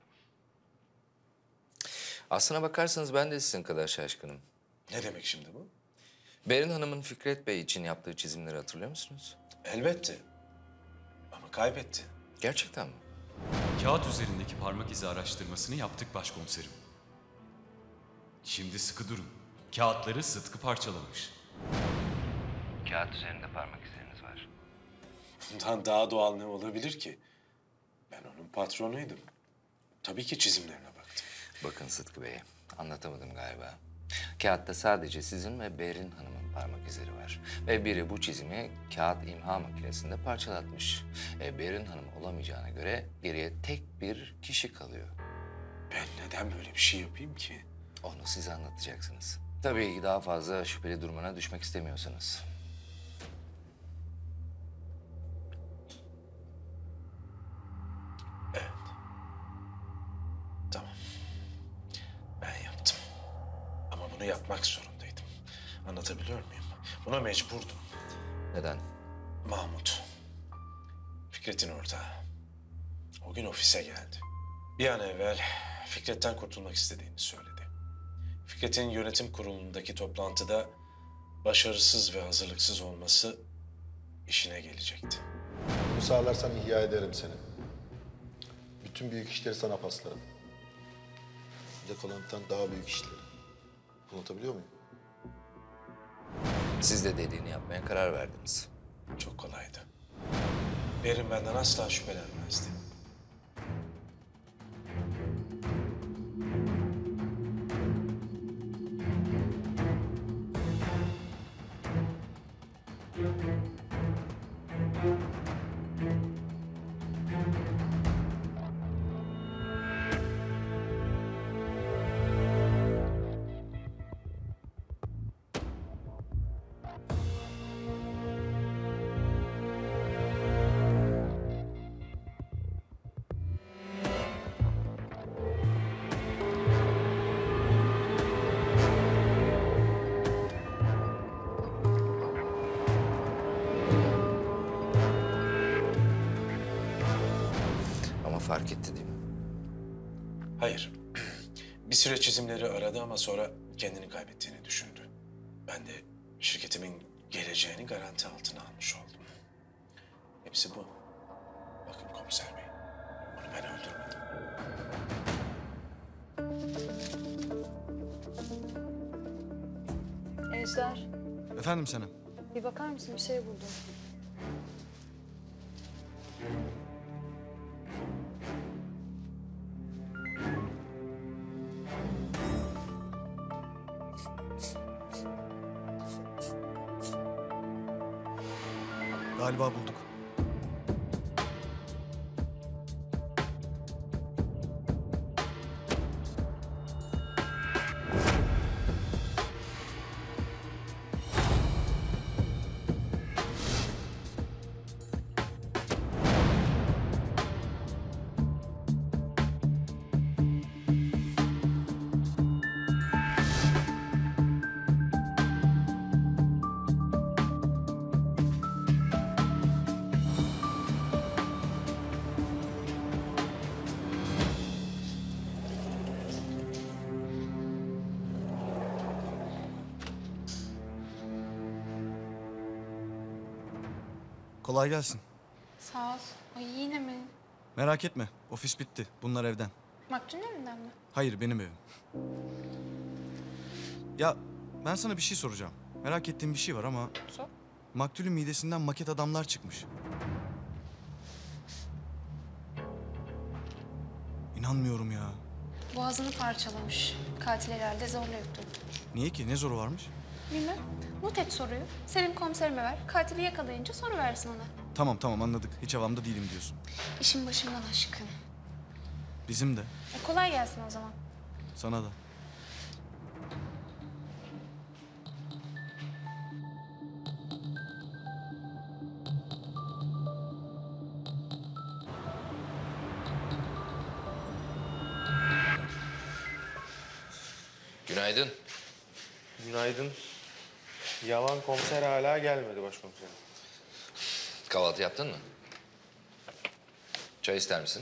Aslına bakarsanız ben de sizin kadar şaşkınım. Ne demek şimdi bu? Berin Hanım'ın Fikret Bey için yaptığı çizimleri hatırlıyor musunuz? Elbette. Ama kaybetti. Gerçekten mi? Kağıt üzerindeki parmak izi araştırmasını yaptık başkomiserim. Şimdi sıkı durun. Kağıtları Sıtkı parçalamış. Kağıt üzerinde parmak izleriniz var. Bundan daha doğal ne olabilir ki? Ben onun patronuydum. Tabii ki çizimlerine baktım. Bakın Sıtkı Bey, anlatamadım galiba. Kağıtta sadece sizin ve Berin Hanım'ın parmak izleri var. Ve biri bu çizimi kağıt imha makinesinde parçalatmış. E, Berin Hanım olamayacağına göre geriye tek bir kişi kalıyor. Ben neden böyle bir şey yapayım ki? Onu size anlatacaksınız. Tabii ki daha fazla şüpheli durumuna düşmek istemiyorsanız. Evet. Tamam. Ben yaptım. Ama bunu yapmak zorundaydım. Anlatabiliyor muyum? Buna mecburdum. Neden? Mahmut. Fikret'in ortağı. O gün ofise geldi. Bir an evvel Fikret'ten kurtulmak istediğini söyledi. Fikret'in yönetim kurulundaki toplantıda başarısız ve hazırlıksız olması işine gelecekti. Bunu sağlarsan ihya ederim seni. Bütün büyük işleri sana paslarım. Bir de kalanından daha büyük işleri. Anlatabiliyor muyum? Siz de dediğini yapmaya karar verdiniz. Çok kolaydı. Berin benden asla şüphelenmezdi. Ama fark etti değil mi? Hayır. Bir süre çizimleri aradı ama sonra kendini kaybettiğini düşündü. Ben de şirketimin geleceğini garanti altına almış oldum. Hepsi bu. Bakın komiser bey, onu ben öldürmedim. Ejder, Efendim Senem. bir bakar mısın? Bir şey buldum. Galiba bulduk. Kolay gelsin. Sağ ol. Ay yine mi? Merak etme. Ofis bitti. Bunlar evden. Maktulün evinden mi? Hayır, benim evim. Ya ben sana bir şey soracağım. Merak ettiğim bir şey var ama... Sor. Maktulün midesinden maket adamlar çıkmış. İnanmıyorum ya. Boğazını parçalamış. Katil herhalde zorla yuttu. Niye ki? Ne zoru varmış? Bilmem. Not et soruyu. Selim komiserime ver. Katili yakalayınca soru versin ona. Tamam tamam anladık. Hiç havamda değilim diyorsun. İşin başımdan aşkın. Bizim de. E, kolay gelsin o zaman. Sana da. Günaydın. Günaydın. Yaman komiser hala gelmedi başkomiserim. Kahvaltı yaptın mı? Çay ister misin?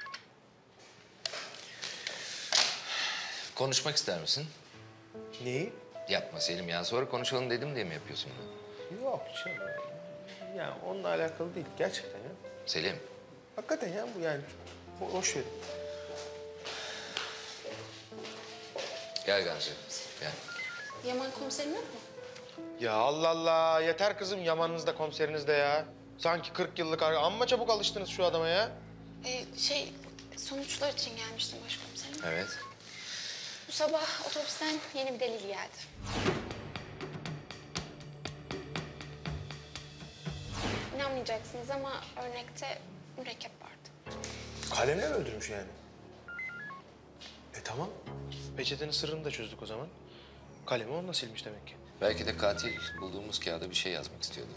Konuşmak ister misin? Neyi? Yapma Selim ya. Sonra konuşalım dedim diye mi yapıyorsun bunu? Yok canım. Ya onunla alakalı değil gerçekten ya. Selim. Hakikaten ya bu yani. Bo- Boş verin. Gel Gamze. Gel. Yaman komiserim yok mu? Ya Allah Allah yeter kızım yamanınız da komiseriniz de ya. Sanki kırk yıllık ar- amma çabuk alıştınız şu adama ya. E, şey, sonuçlar için gelmiştim başkomiserim. Evet. Bu sabah otobüsten yeni bir delil geldi. İnanmayacaksınız ama örnekte mürekkep vardı. Kalemle mi öldürmüş yani? E tamam. Peçetenin sırrını da çözdük o zaman. Kalemi onunla silmiş demek ki. Belki de katil bulduğumuz kağıda bir şey yazmak istiyordu.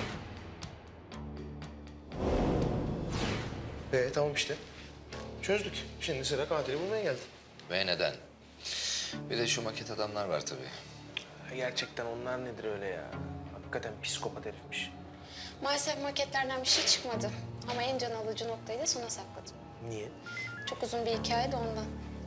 E tamam işte. Çözdük. Şimdi sıra katili bulmaya geldi. Ve neden? Bir de şu maket adamlar var tabii. Gerçekten onlar nedir öyle ya? Hakikaten psikopat herifmiş. Maalesef maketlerden bir şey çıkmadı. Ama en can alıcı noktayı da sona sakladım. Niye? Çok uzun bir hikaye de ondan.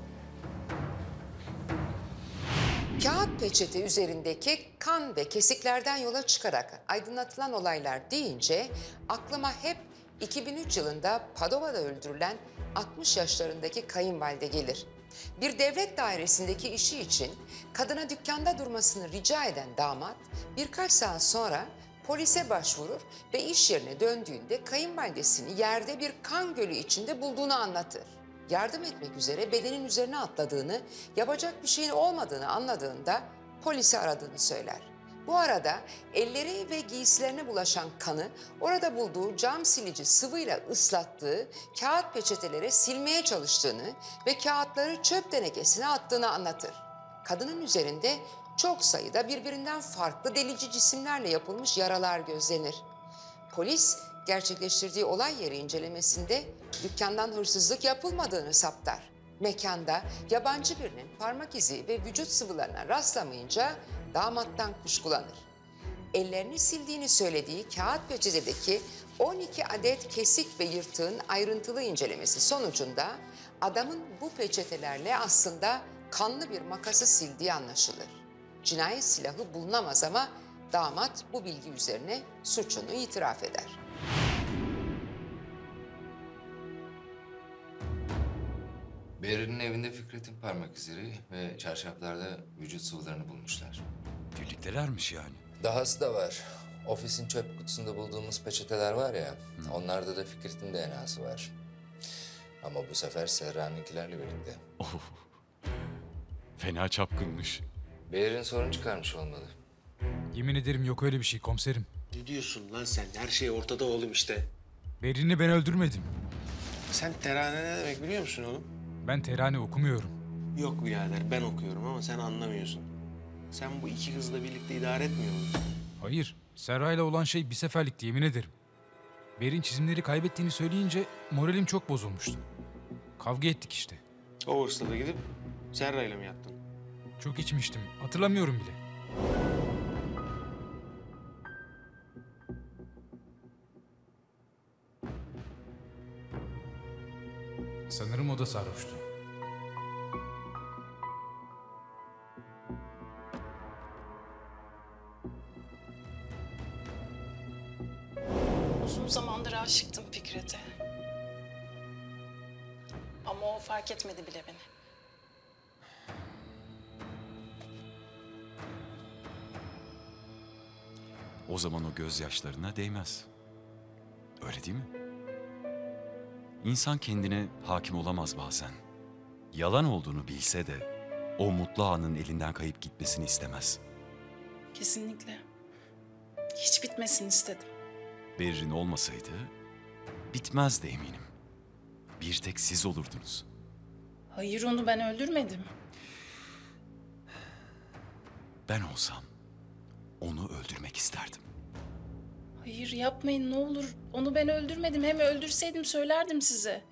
Kağıt peçete üzerindeki kan ve kesiklerden yola çıkarak aydınlatılan olaylar deyince aklıma hep iki bin üç yılında Padova'da öldürülen altmış yaşlarındaki kayınvalide gelir. Bir devlet dairesindeki işi için kadına dükkanda durmasını rica eden damat birkaç saat sonra polise başvurur ve iş yerine döndüğünde kayınvalidesini yerde bir kan gölü içinde bulduğunu anlatır. Yardım etmek üzere bedenin üzerine atladığını, yapacak bir şeyin olmadığını anladığında polisi aradığını söyler. Bu arada elleri ve giysilerine bulaşan kanı orada bulduğu cam silici sıvıyla ıslattığı kağıt peçetelere silmeye çalıştığını ve kağıtları çöp tenekesine attığını anlatır. Kadının üzerinde çok sayıda birbirinden farklı delici cisimlerle yapılmış yaralar gözlenir. Polis gerçekleştirdiği olay yeri incelemesinde dükkandan hırsızlık yapılmadığını saptar. Mekanda yabancı birinin parmak izi ve vücut sıvılarına rastlamayınca damattan kuşkulanır. Ellerini sildiğini söylediği kağıt peçetedeki on iki adet kesik ve yırtığın ayrıntılı incelemesi sonucunda adamın bu peçetelerle aslında kanlı bir makası sildiği anlaşılır. Cinayet silahı bulunamaz ama damat bu bilgi üzerine suçunu itiraf eder. Berrin'in evinde Fikret'in parmak izleri ve çarşaflarda vücut sıvılarını bulmuşlar. Birliktelermiş yani. Dahası da var. Ofisin çöp kutusunda bulduğumuz peçeteler var ya, onlarda da Fikret'in D N A'sı var. Ama bu sefer Serra'nınkilerle birlikte. Of. Fena çapkınmış. Berrin sorun çıkarmış olmalı. Yemin ederim yok öyle bir şey komiserim. Ne diyorsun lan sen? Her şey ortada oğlum işte. Berin'i ben öldürmedim. Sen terane ne demek biliyor musun oğlum? Ben terane okumuyorum. Yok birader ben okuyorum ama sen anlamıyorsun. Sen bu iki kızla birlikte idare etmiyor musun? Hayır, Serra'yla olan şey bir seferlikti yemin ederim. Berin çizimleri kaybettiğini söyleyince moralim çok bozulmuştu. Kavga ettik işte. O hırsla da gidip Serra'yla mı yattın? Çok içmiştim, hatırlamıyorum bile. Sanırım o da sarhoştu. Uzun zamandır aşıktım Fikret'e. Ama o fark etmedi bile beni. O zaman o gözyaşlarına değmez. Öyle değil mi? İnsan kendine hakim olamaz bazen. Yalan olduğunu bilse de o mutlu anın elinden kayıp gitmesini istemez. Kesinlikle. Hiç bitmesin istedim. Berrin olmasaydı bitmezdi eminim. Bir tek siz olurdunuz. Hayır, onu ben öldürmedim. Ben olsam onu öldürmek isterdim. Hayır, yapmayın ne olur. Onu ben öldürmedim. Hem öldürseydim söylerdim size.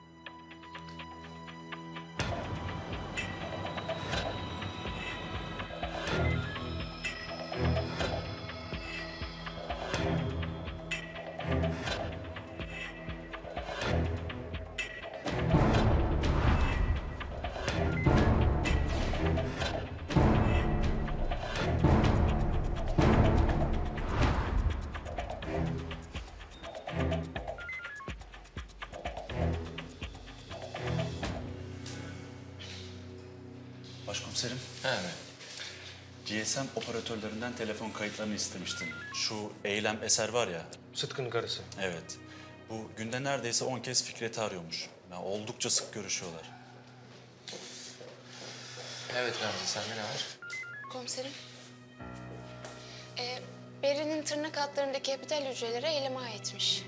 Başkomiserim. He mi? G S M operatörlerinden telefon kayıtlarını istemiştim. Şu Eylem Eser var ya. Sıtkı'nın karısı. Evet. Bu günde neredeyse on kez Fikret'i arıyormuş. Yani oldukça sık görüşüyorlar. Evet Ramzi, sende ne var? Komiserim. Ee, Berin'in tırnak altlarındaki epitel hücreleri elime aitmiş.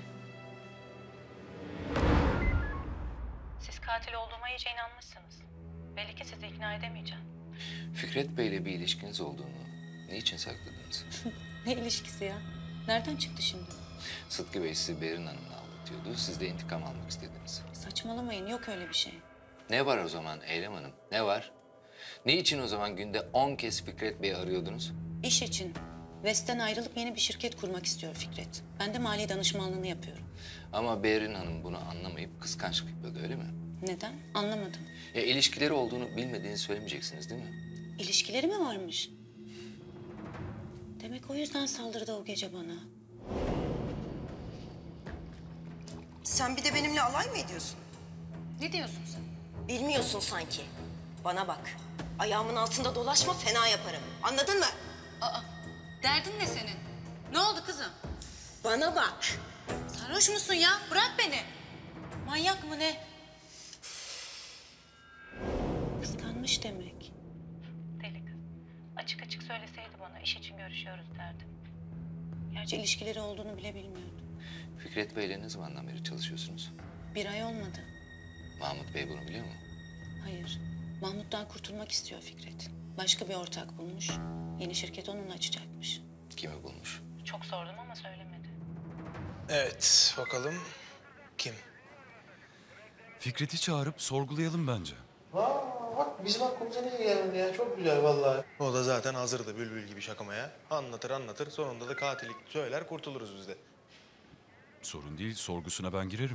Siz katil olduğuma iyice inanmışsınız. Belli ki sizi ikna edemeyeceğim. Fikret Bey'le bir ilişkiniz olduğunu niçin sakladınız? Ne ilişkisi ya? Nereden çıktı şimdi? Sıtkı Bey sizi Berin Hanım'la aldatıyordu. Siz de intikam almak istediniz. Saçmalamayın, yok öyle bir şey. Ne var o zaman Eylem Hanım? Ne var? Niçin o zaman günde on kez Fikret Bey'i arıyordunuz? İş için. West'ten ayrılıp yeni bir şirket kurmak istiyor Fikret. Ben de mali danışmanlığını yapıyorum. Ama Berin Hanım bunu anlamayıp kıskançlık yapıyordu, öyle mi? Neden? Anlamadım. Ya ilişkileri olduğunu bilmediğinizi söylemeyeceksiniz değil mi? İlişkileri mi varmış? Demek o yüzden saldırdı o gece bana. Sen bir de benimle alay mı ediyorsun? Ne diyorsun sen? Bilmiyorsun sanki. Bana bak. Ayağımın altında dolaşma, fena yaparım. Anladın mı? Aa, derdin ne senin? Ne oldu kızım? Bana bak. Sarhoş musun ya? Bırak beni. Manyak mı ne? Kıskanmış demek. Deli kız. Açık açık söyleseydi bana iş için görüşüyoruz derdim. Gerçi ilişkileri olduğunu bile bilmiyordum. Fikret Bey'le ne zamandan beri çalışıyorsunuz? Bir ay olmadı. Mahmut Bey bunu biliyor mu? Hayır. Mahmut'tan kurtulmak istiyor Fikret. Başka bir ortak bulmuş. Yeni şirket onunla açacakmış. Kimi bulmuş? Çok sordum ama söylemedi. Evet bakalım kim? Fikret'i çağırıp sorgulayalım bence. Ha bak bizim aklımıza niye gelmedi ya? Çok güzel vallahi. O da zaten hazırdı bülbül gibi şakamaya. Anlatır anlatır sonunda da katillik söyler kurtuluruz biz de. Sorun değil, sorgusuna ben girerim.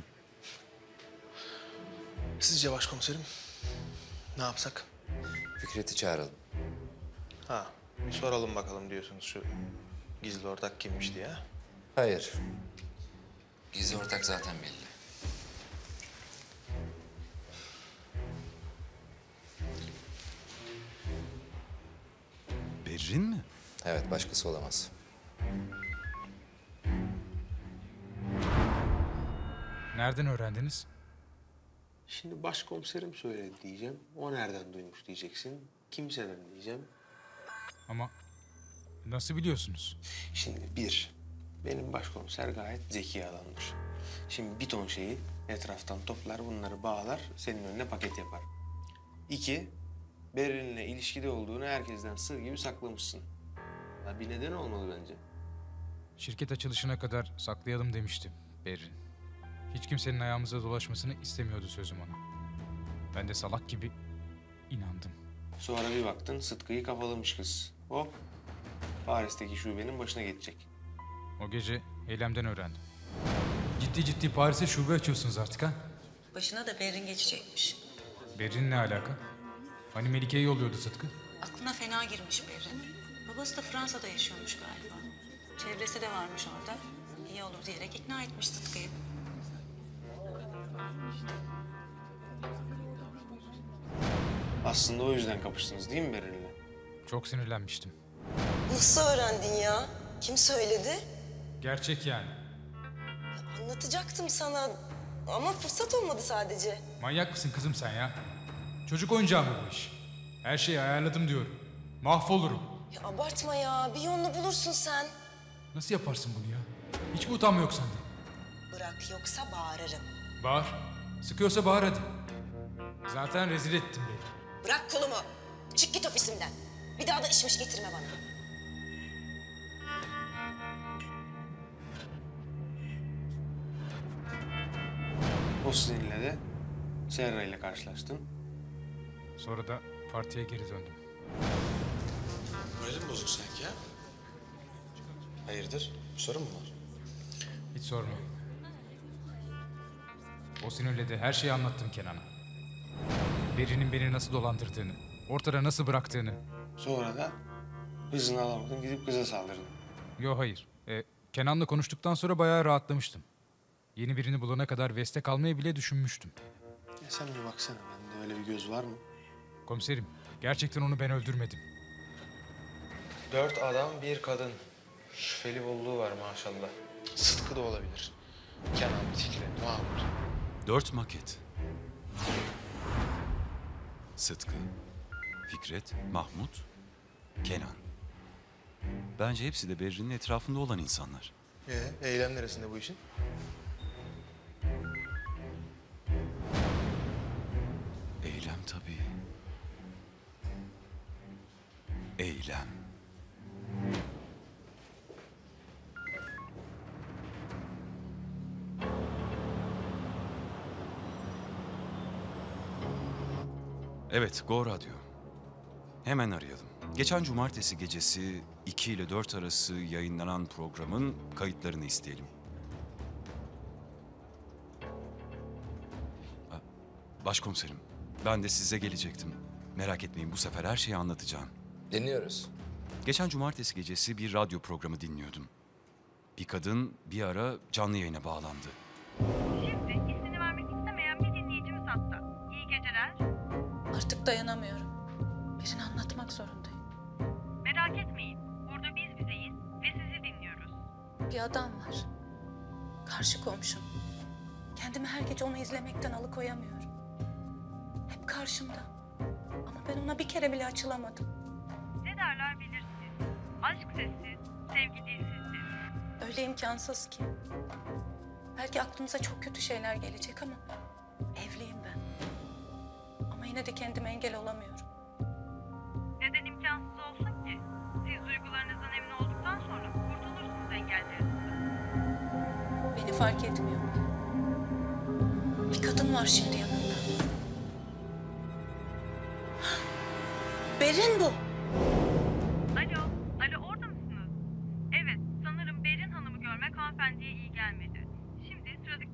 Sizce başkomiserim ne yapsak? Fikret'i çağıralım. Ha bir soralım bakalım diyorsunuz şu gizli ortak kimmiş diye. Hayır. Gizli ortak zaten belli. Berrin mi? Evet, başkası olamaz. Nereden öğrendiniz? Şimdi başkomiserim söyledi diyeceğim. O nereden duymuş diyeceksin. Kimseden diyeceğim. Ama nasıl biliyorsunuz? Şimdi bir, benim başkomiser gayet zeki adamdır. Şimdi bir ton şeyi etraftan toplar, bunları bağlar, senin önüne paket yapar. İki, Berrin'le ilişkide olduğunu herkesten sır gibi saklamışsın. Ya bir neden olmalı bence. Şirket açılışına kadar saklayalım demiştim Berrin. Hiç kimsenin ayağımıza dolaşmasını istemiyordu sözüm ona. Ben de salak gibi inandım. Sonra bir baktın Sıtkı'yı kafalamış kız. Hop, Paris'teki şubenin başına geçecek. O gece eylemden öğrendim. Ciddi ciddi Paris'e şube açıyorsunuz artık ha? Başına da Berrin geçecekmiş. Berrin ne alaka? Hani Melike'yi yolluyordu Sıtkı? Aklına fena girmiş Berrin. Babası da Fransa'da yaşıyormuş galiba. Çevresi de varmış orada. İyi olur diyerek ikna etmiş Sıtkı'yı. Aslında o yüzden kapıştınız değil mi Berrin'le? Çok sinirlenmiştim. Nasıl öğrendin ya? Kim söyledi? Gerçek yani. Anlatacaktım sana ama fırsat olmadı sadece. Manyak mısın kızım sen ya? Çocuk oyuncağı mı bu iş? Her şeyi ayarladım diyorum. Mahvolurum. Ya abartma ya. Bir yolunu bulursun sen. Nasıl yaparsın bunu ya? Hiç mi utanma yok sende? Bırak yoksa bağırırım. Bağır. Sıkıyorsa bağır hadi. Zaten rezil ettin beni. Bırak kolumu. Çık git ofisimden. Bir daha da işmiş getirme bana. O sizinle de Serra ile karşılaştın. Sonra da partiye geri döndüm. Moralim bozuk sanki ya. Hayırdır? Bir sorun mu var? Hiç sorma. O sinirle de her şeyi anlattım Kenan'a. Beri'nin beni nasıl dolandırdığını, ortada nasıl bıraktığını. Sonra da hızını alamadın, gidip kıza saldırdın. Yo hayır. E, Kenan'la konuştuktan sonra bayağı rahatlamıştım. Yeni birini bulana kadar Veste kalmayı bile düşünmüştüm. Ya sen bir baksana, bende öyle bir göz var mı? Komiserim, gerçekten onu ben öldürmedim. Dört adam, bir kadın. Şüpheli bolluğu var maşallah. Sıtkı da olabilir. Kenan, Fikret, Mahmut. Dört maket. Sıtkı, Fikret, Mahmut, Kenan. Bence hepsi de Berrin'in etrafında olan insanlar. Ee, eylem neresinde bu işin? Eylem tabii. Eylem. Evet, Go Radyo. Hemen arayalım. Geçen cumartesi gecesi iki ile dört arası yayınlanan programın kayıtlarını isteyelim. Ha, Başkomiserim, ben de size gelecektim. Merak etmeyin, bu sefer her şeyi anlatacağım. Dinliyoruz. Geçen cumartesi gecesi bir radyo programı dinliyordum. Bir kadın bir ara canlı yayına bağlandı. Şimdi ismini vermek istemeyen bir dinleyicimiz hatta. İyi geceler. Artık dayanamıyorum. Birini anlatmak zorundayım. Merak etmeyin. Burada biz bizeyiz ve sizi dinliyoruz. Bir adam var. Karşı komşum. Kendimi her gece onu izlemekten alıkoyamıyorum. Hep karşımda. Ama ben ona bir kere bile açılamadım. Ne derler bilirsiniz. Aşk sessiz, sevgi dilsizdir. Öyle imkansız ki. Belki aklınıza çok kötü şeyler gelecek ama evliyim ben. Ama yine de kendime engel olamıyorum. Neden imkansız olsun ki? Siz duygularınızdan emin olduktan sonra kurtulursunuz engellerinizden. Beni fark etmiyor. Bir kadın var şimdi yanında. Berrin bu. Alo, alo orada mısınız? Evet, sanırım Berrin Hanım'ı görmek hanımefendiye iyi gelmedi. Şimdi sıradaki...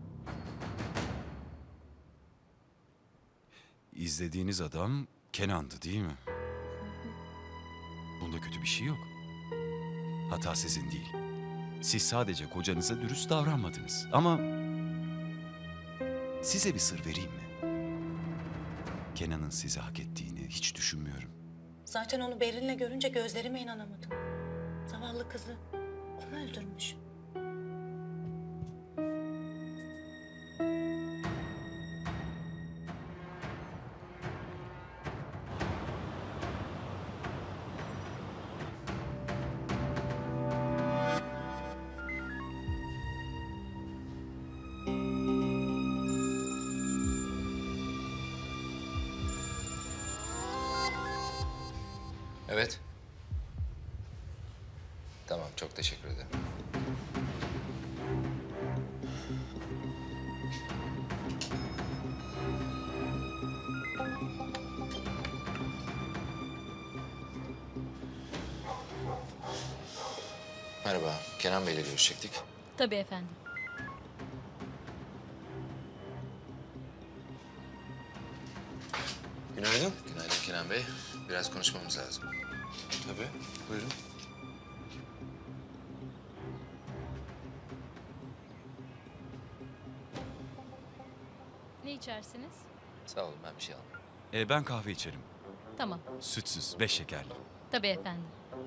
İzlediğiniz adam Kenan'dı değil mi? Bunda kötü bir şey yok. Hata sizin değil. Siz sadece kocanıza dürüst davranmadınız. Ama size bir sır vereyim mi? Kenan'ın sizi hak ettiğini hiç düşünmüyorum. Zaten onu Berrin'le görünce gözlerime inanamadım. Zavallı kızı onu öldürmüş. Evet. Tamam, çok teşekkür ederim. Merhaba, Kenan Bey'le görüşecektik. Tabii efendim. Günaydın. Günaydın Kenan Bey. Biraz konuşmamız lazım. Tabii, buyurun. Ne içersiniz? Sağ olun, ben bir şey almam. E, ben kahve içerim. Tamam. Sütsüz, beş şekerli. Tabii efendim.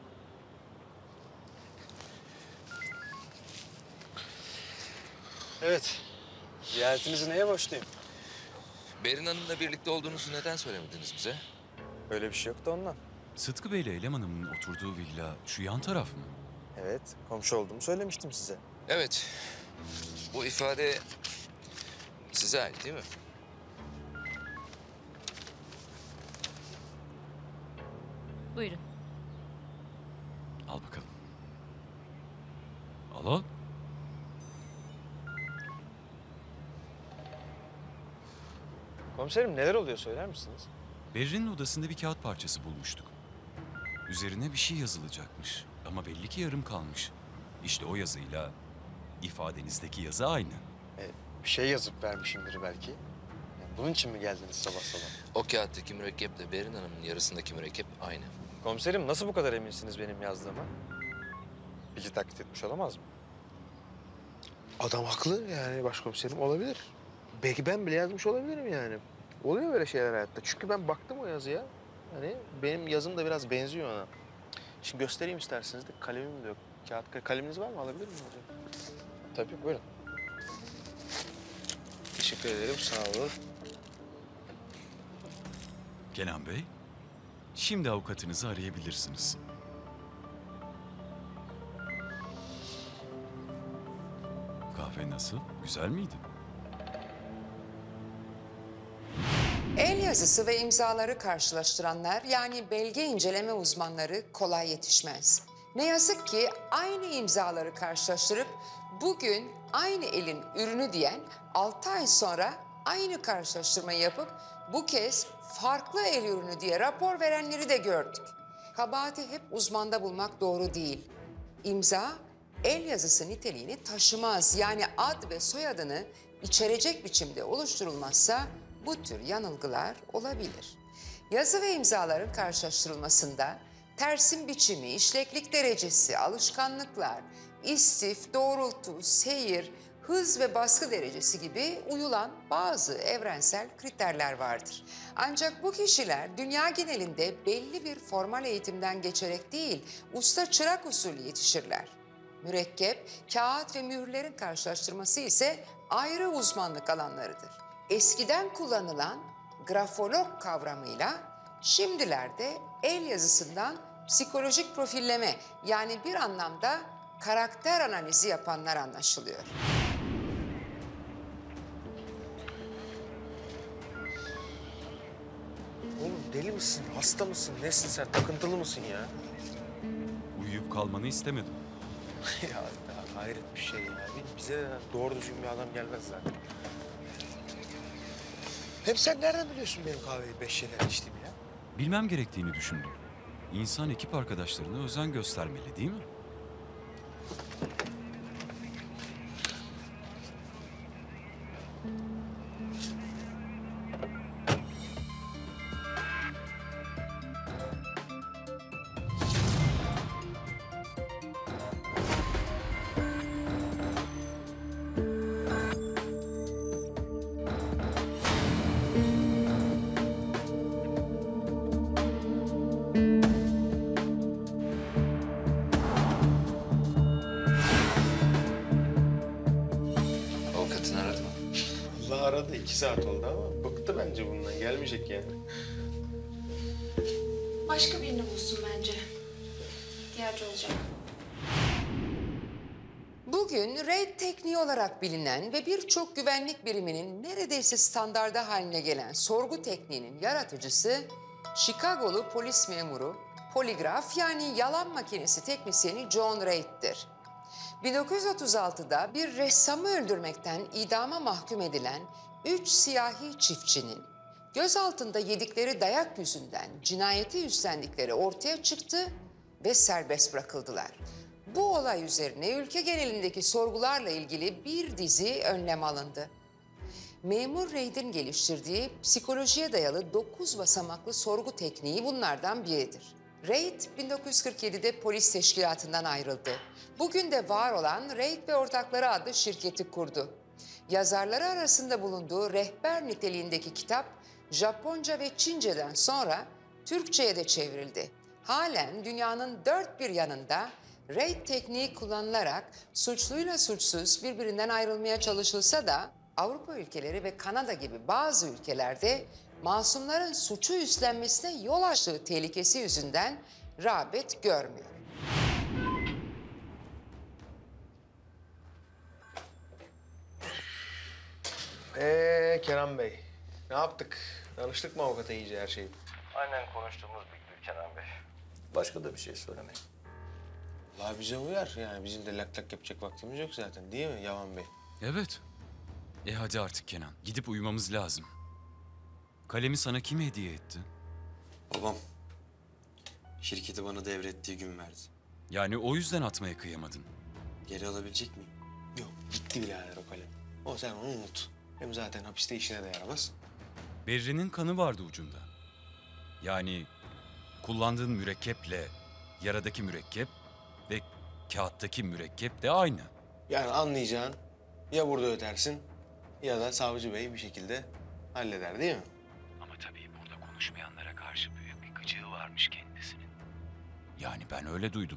Evet. Ziyaretinizi neye borçluyum? Berin Hanım'la birlikte olduğunuzu neden söylemediniz bize? Öyle bir şey yoktu ondan. Sıtkı Bey ile Eylem Hanım'ın oturduğu villa şu yan taraf mı? Evet, komşu olduğumu söylemiştim size. Evet. Bu ifade size ait değil mi? Buyurun. Al bakalım. Al al. Komiserim neler oluyor söyler misiniz? Berrin'in odasında bir kağıt parçası bulmuştuk. Üzerine bir şey yazılacakmış ama belli ki yarım kalmış. İşte o yazıyla ifadenizdeki yazı aynı. E, bir şey yazıp vermişimdir belki. Yani bunun için mi geldiniz sabah sabah? O kağıttaki mürekkeple Berin Hanım'ın yarısındaki mürekkep aynı. Komiserim nasıl bu kadar eminsiniz benim yazdığıma? Bizi taklit etmiş olamaz mı? Adam haklı yani başkomiserim olabilir. Belki ben bile yazmış olabilirim yani. Oluyor böyle şeyler hayatta. Çünkü ben baktım o yazıya. Hani benim yazım da biraz benziyor ona. Şimdi göstereyim isterseniz de kalemim de yok. Kağıt kaleminiz var mı? Alabilir miyim hocam? Tabii buyurun. Teşekkür ederim. Sağ olun. Kenan Bey, şimdi avukatınızı arayabilirsiniz. Kahve nasıl? Güzel miydi? El yazısı ve imzaları karşılaştıranlar yani belge inceleme uzmanları kolay yetişmez. Ne yazık ki aynı imzaları karşılaştırıp bugün aynı elin ürünü diyen altı ay sonra aynı karşılaştırmayı yapıp bu kez farklı el ürünü diye rapor verenleri de gördük. Kabahati hep uzmanda bulmak doğru değil. İmza el yazısı niteliğini taşımaz. Yani ad ve soyadını içerecek biçimde oluşturulmazsa bu tür yanılgılar olabilir. Yazı ve imzaların karşılaştırılmasında tersim biçimi, işleklik derecesi, alışkanlıklar, istif, doğrultu, seyir, hız ve baskı derecesi gibi uyulan bazı evrensel kriterler vardır. Ancak bu kişiler dünya genelinde belli bir formal eğitimden geçerek değil, usta çırak usulü yetişirler. Mürekkep, kağıt ve mühürlerin karşılaştırması ise ayrı uzmanlık alanlarıdır. Eskiden kullanılan grafolog kavramıyla şimdilerde el yazısından psikolojik profilleme yani bir anlamda karakter analizi yapanlar anlaşılıyor. Oğlum deli misin? Hasta mısın? Nesin sen? Takıntılı mısın ya? Uyuyup kalmanı istemedim. ya, ya hayret bir şey ya. Bize de doğru düzgün bir adam gelmez zaten. Hem sen nereden biliyorsun benim kahveyi beş şeker içtiğimi ya? Bilmem gerektiğini düşündüm. İnsan ekip arkadaşlarına özen göstermeli değil mi? Avukatın aradı mı? Allah aradı. iki saat oldu ama bıktı bence bundan. Gelmeyecek yani. Başka birini bulsun bence. İhtiyacı olacak. Bugün RAID tekniği olarak bilinen ve birçok güvenlik biriminin neredeyse standarda haline gelen sorgu tekniğinin yaratıcısı Chicago'lu polis memuru poligraf yani yalan makinesi teknisyeni John Reid'dir. bin dokuz yüz otuz altıda bir ressamı öldürmekten idama mahkum edilen üç siyahi çiftçinin gözaltında yedikleri dayak yüzünden cinayeti üstlendikleri ortaya çıktı ve serbest bırakıldılar. Bu olay üzerine ülke genelindeki sorgularla ilgili bir dizi önlem alındı. Memur Reid'in geliştirdiği psikolojiye dayalı dokuz basamaklı sorgu tekniği bunlardan biridir. Reid bin dokuz yüz kırk yedide polis teşkilatından ayrıldı. Bugün de var olan Reid ve Ortakları adlı şirketi kurdu. Yazarları arasında bulunduğu rehber niteliğindeki kitap Japonca ve Çince'den sonra Türkçe'ye de çevrildi. Halen dünyanın dört bir yanında Reid tekniği kullanılarak suçluyla suçsuz birbirinden ayrılmaya çalışılsa da Avrupa ülkeleri ve Kanada gibi bazı ülkelerde masumların suçu üstlenmesine yol açtığı tehlikesi yüzünden rağbet görmüyor. Ee Kenan Bey, ne yaptık? Danıştık mı avukata iyice her şeyi? Aynen konuştuğumuz bir Kenan Bey. Başka da bir şey söylemeyin. Vallahi bize uyar. Yani bizim de lak lak yapacak vaktimiz yok zaten değil mi Yaman Bey? Evet. E hadi artık Kenan. Gidip uyumamız lazım. Kalemi sana kim hediye etti? Babam. Şirketi bana devrettiği gün verdi. Yani o yüzden atmaya kıyamadın. Geri alabilecek miyim? Yok, gitti birader o kalem. O sen onu unut. Hem zaten hapiste işine de yaramaz. Berrin'in kanı vardı ucunda. Yani kullandığın mürekkeple yaradaki mürekkep ve kağıttaki mürekkep de aynı. Yani anlayacağın ya burada ötersin ya da savcı bey bir şekilde halleder değil mi? Ama tabii burada konuşmayanlara karşı büyük bir gıcığı varmış kendisinin. Yani ben öyle duydum.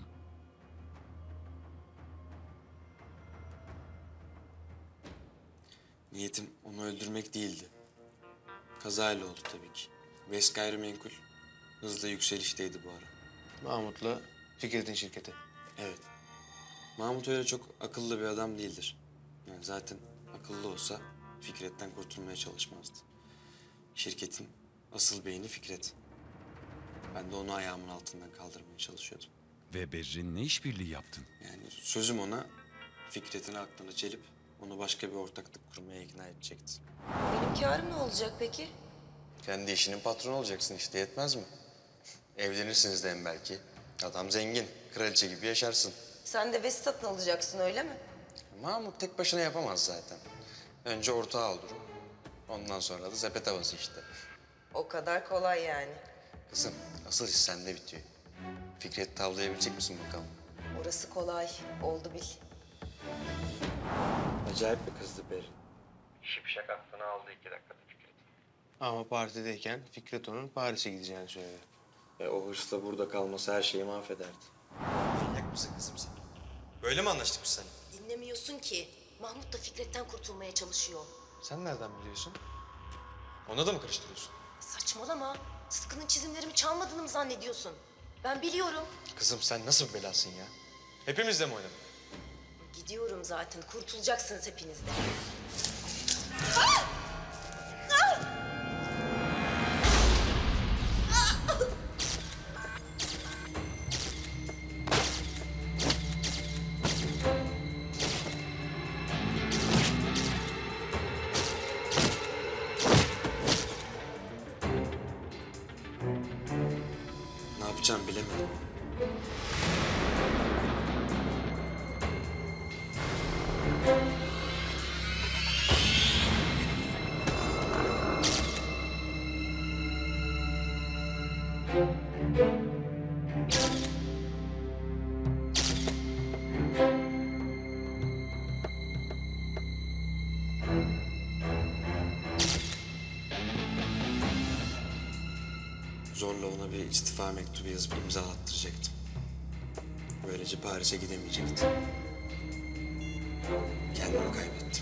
Niyetim onu öldürmek değildi. Kazayla oldu tabii ki. West Gayrimenkul hızla yükselişteydi bu ara. Mahmut'la Fikret'in şirketi. Evet. Mahmut öyle çok akıllı bir adam değildir. Yani zaten akıllı olsa Fikret'ten kurtulmaya çalışmazdı. Şirketin asıl beyni Fikret. Ben de onu ayağımın altından kaldırmaya çalışıyordum. Ve Berrin ne işbirliği yaptın? Yani sözüm ona Fikret'in aklını çelip onu başka bir ortaklık kurmaya ikna edecekti. Benim kârım ne olacak peki? Kendi işinin patronu olacaksın işte, yetmez mi? Evlenirsiniz de hem belki. Adam zengin, kraliçe gibi yaşarsın. Sen de Vesi satın alacaksın öyle mi? Mahmut tek başına yapamaz zaten. Önce ortağı olurum. Ondan sonra da sepet havası işte. O kadar kolay yani. Kızım, asıl iş sende bitiyor. Fikret'i tavlayabilecek misin bakalım? Orası kolay. Oldu bil. Acayip bir kızdı Berrin. Şipşak aklını aldı iki dakikada Fikret. Ama partideyken Fikret onun Paris'e gideceğini söyledi. E, o hırsla burada kalması her şeyi mahvederdi. Manyak mısın kızım sen? Böyle mi anlaştık biz seninle? Dinlemiyorsun ki. Mahmut da Fikret'ten kurtulmaya çalışıyor. Sen nereden biliyorsun? Ona da mı karıştırıyorsun? Saçmalama. Sıtkı'nın çizimlerimi çalmadığını mı zannediyorsun? Ben biliyorum. Kızım sen nasıl bir belasın ya? Hepimizle mi oynadın? Gidiyorum zaten. Kurtulacaksınız hepiniz de. Ne yapacağım bilemedim. Zorla ona bir istifa mektubu yazıp imzalattıracaktım. Böylece Paris'e gidemeyecekti. Kendimi kaybettim.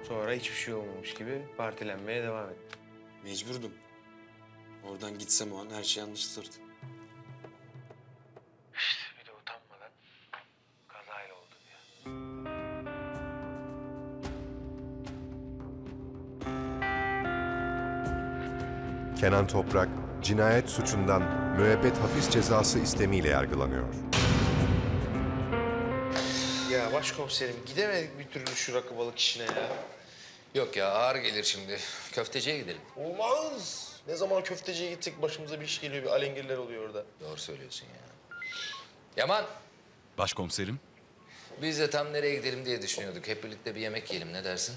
Sonra hiçbir şey olmamış gibi partilenmeye devam ettin. Mecburdum. Oradan gitsem o an her şey anlaşılırdı. İşte bir de utanmadan kazayla oldu diye. Kenan Toprak, cinayet suçundan müebbet hapis cezası istemiyle yargılanıyor. Ya başkomiserim gidemedik bir türlü şu rakı balık işine ya. Yok ya ağır gelir şimdi. Köfteciye gidelim. Olmaz. Ne zaman köfteciye gitsek başımıza bir iş geliyor, bir alengirler oluyor orada. Doğru söylüyorsun ya. Yaman. Başkomiserim. Biz de tam nereye gidelim diye düşünüyorduk. Hep birlikte bir yemek yiyelim. Ne dersin?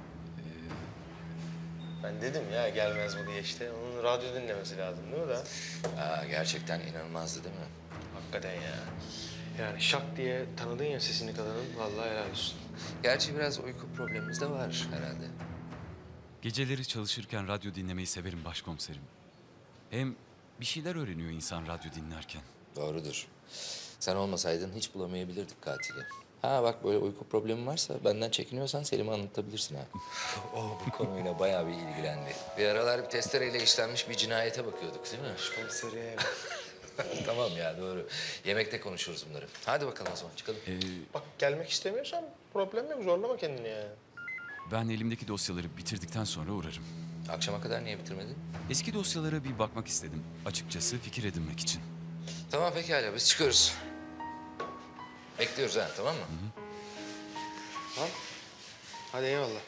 Ben dedim ya gelmez bu diye işte. Onun radyo dinlemesi lazım değil mi da? Aa, gerçekten inanılmazdı değil mi? Hakikaten ya. Yani şak diye tanıdın ya sesini kadının. Vallahi helal olsun. Gerçi biraz uyku problemimiz de var herhalde. Geceleri çalışırken radyo dinlemeyi severim başkomiserim. Hem bir şeyler öğreniyor insan radyo dinlerken. Doğrudur. Sen olmasaydın hiç bulamayabilirdik katili. Ha bak böyle uyku problemi varsa benden çekiniyorsan Selim'e anlatabilirsin ha. O bu konuyla bayağı bir ilgilendi. Bir aralar bir testereyle işlenmiş bir cinayete bakıyorduk değil mi? Başkomiserim. Tamam ya doğru. Yemekte konuşuruz bunları. Hadi bakalım o zaman çıkalım. Bak gelmek istemiyorsan problem yok. Zorlama kendini ya. Ben elimdeki dosyaları bitirdikten sonra uğrarım. Akşama kadar niye bitirmedin? Eski dosyalara bir bakmak istedim. Açıkçası fikir edinmek için. Tamam pekala biz çıkıyoruz. Bekliyoruz ha tamam mı? Tamam. Hadi eyvallah.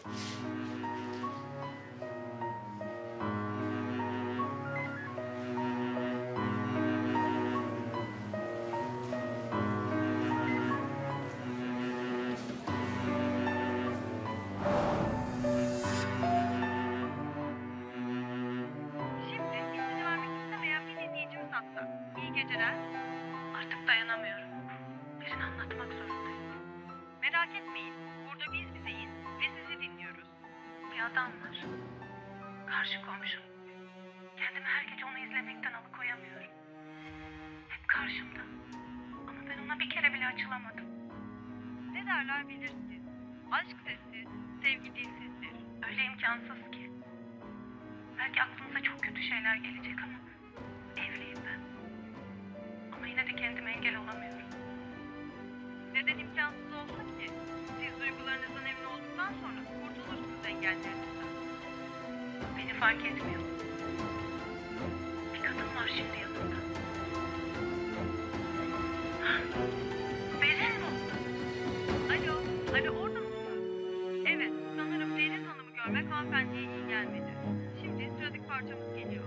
Şimdi ismini vermek istemeyen bir dinleyicimiz hatta. İyi geceler. Artık dayanamıyorum. Birini anlatmak zorundayım. Merak etmeyin. Burada biz bizeyiz ve sizi dinliyoruz. Bir adam var. Karşı komşum. Kendimi her gece onu izlemekten alıkoyamıyorum. Hep karşımda. Ama ben ona bir kere bile açılamadım. Ne derler bilirsiniz. Aşk sessiz, sevgi dilsizdir. Öyle imkansız ki. Belki aklınıza çok kötü şeyler gelecek ama evliyim ben. Ama yine de kendime engel olamıyorum. Neden imkansız olsun ki? Siz duygularınızdan emin olduktan sonra kurtulursunuz engellerinizden. Beni fark etmiyor. Bir kadın var şimdi yanımda. Berin bu. Alo, alo orada mısınız? Evet, sanırım Berin Hanım'ı görmek hanımefendiye iyi gelmedi. Şimdi sıradaki parçamız geliyor.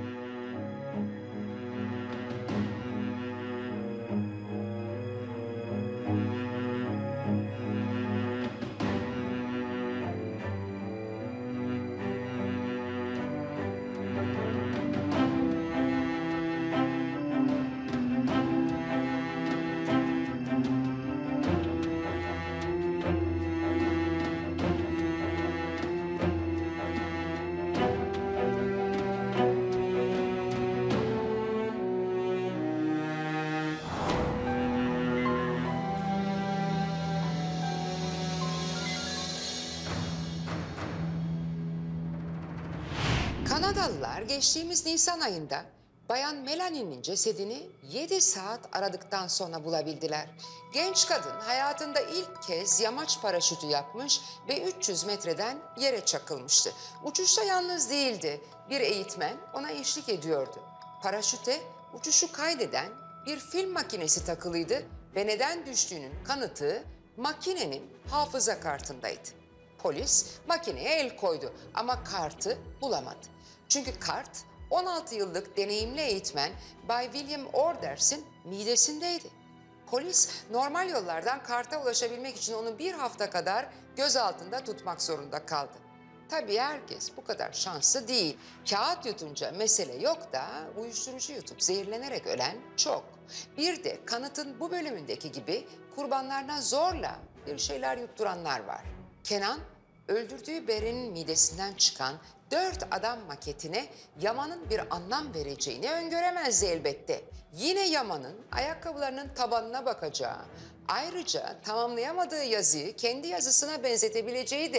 Kanadalılar geçtiğimiz Nisan ayında Bayan Melanie'nin cesedini yedi saat aradıktan sonra bulabildiler. Genç kadın hayatında ilk kez yamaç paraşütü yapmış ve üç yüz metreden yere çakılmıştı. Uçuşta yalnız değildi. Bir eğitmen ona eşlik ediyordu. Paraşüte uçuşu kaydeden bir film makinesi takılıydı ve neden düştüğünün kanıtı makinenin hafıza kartındaydı. Polis makineye el koydu ama kartı bulamadı. Çünkü kart on altı yıllık deneyimli eğitmen Bay William Orders'in midesindeydi. Polis normal yollardan karta ulaşabilmek için onu bir hafta kadar gözaltında tutmak zorunda kaldı. Tabii herkes bu kadar şanslı değil. Kağıt yutunca mesele yok da uyuşturucu yutup zehirlenerek ölen çok. Bir de kanıtın bu bölümündeki gibi kurbanlarına zorla bir şeyler yutturanlar var. Kenan öldürdüğü Beren'in midesinden çıkan dört adam maketine Yaman'ın bir anlam vereceğini öngöremezdi elbette. Yine Yaman'ın ayakkabılarının tabanına bakacağı, ayrıca tamamlayamadığı yazıyı kendi yazısına benzetebileceği de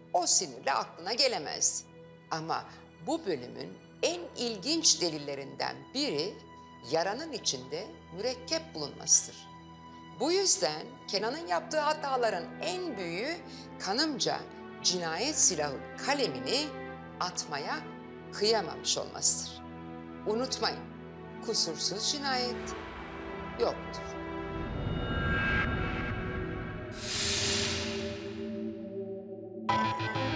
o sinirle aklına gelemezdi. Ama bu bölümün en ilginç delillerinden biri yaranın içinde mürekkep bulunmasıdır. Bu yüzden Kenan'ın yaptığı hataların en büyüğü kanımca cinayet silahı kalemini atmaya kıyamamış olmasıdır. Unutmayın, kusursuz cinayet yoktur. Thank you.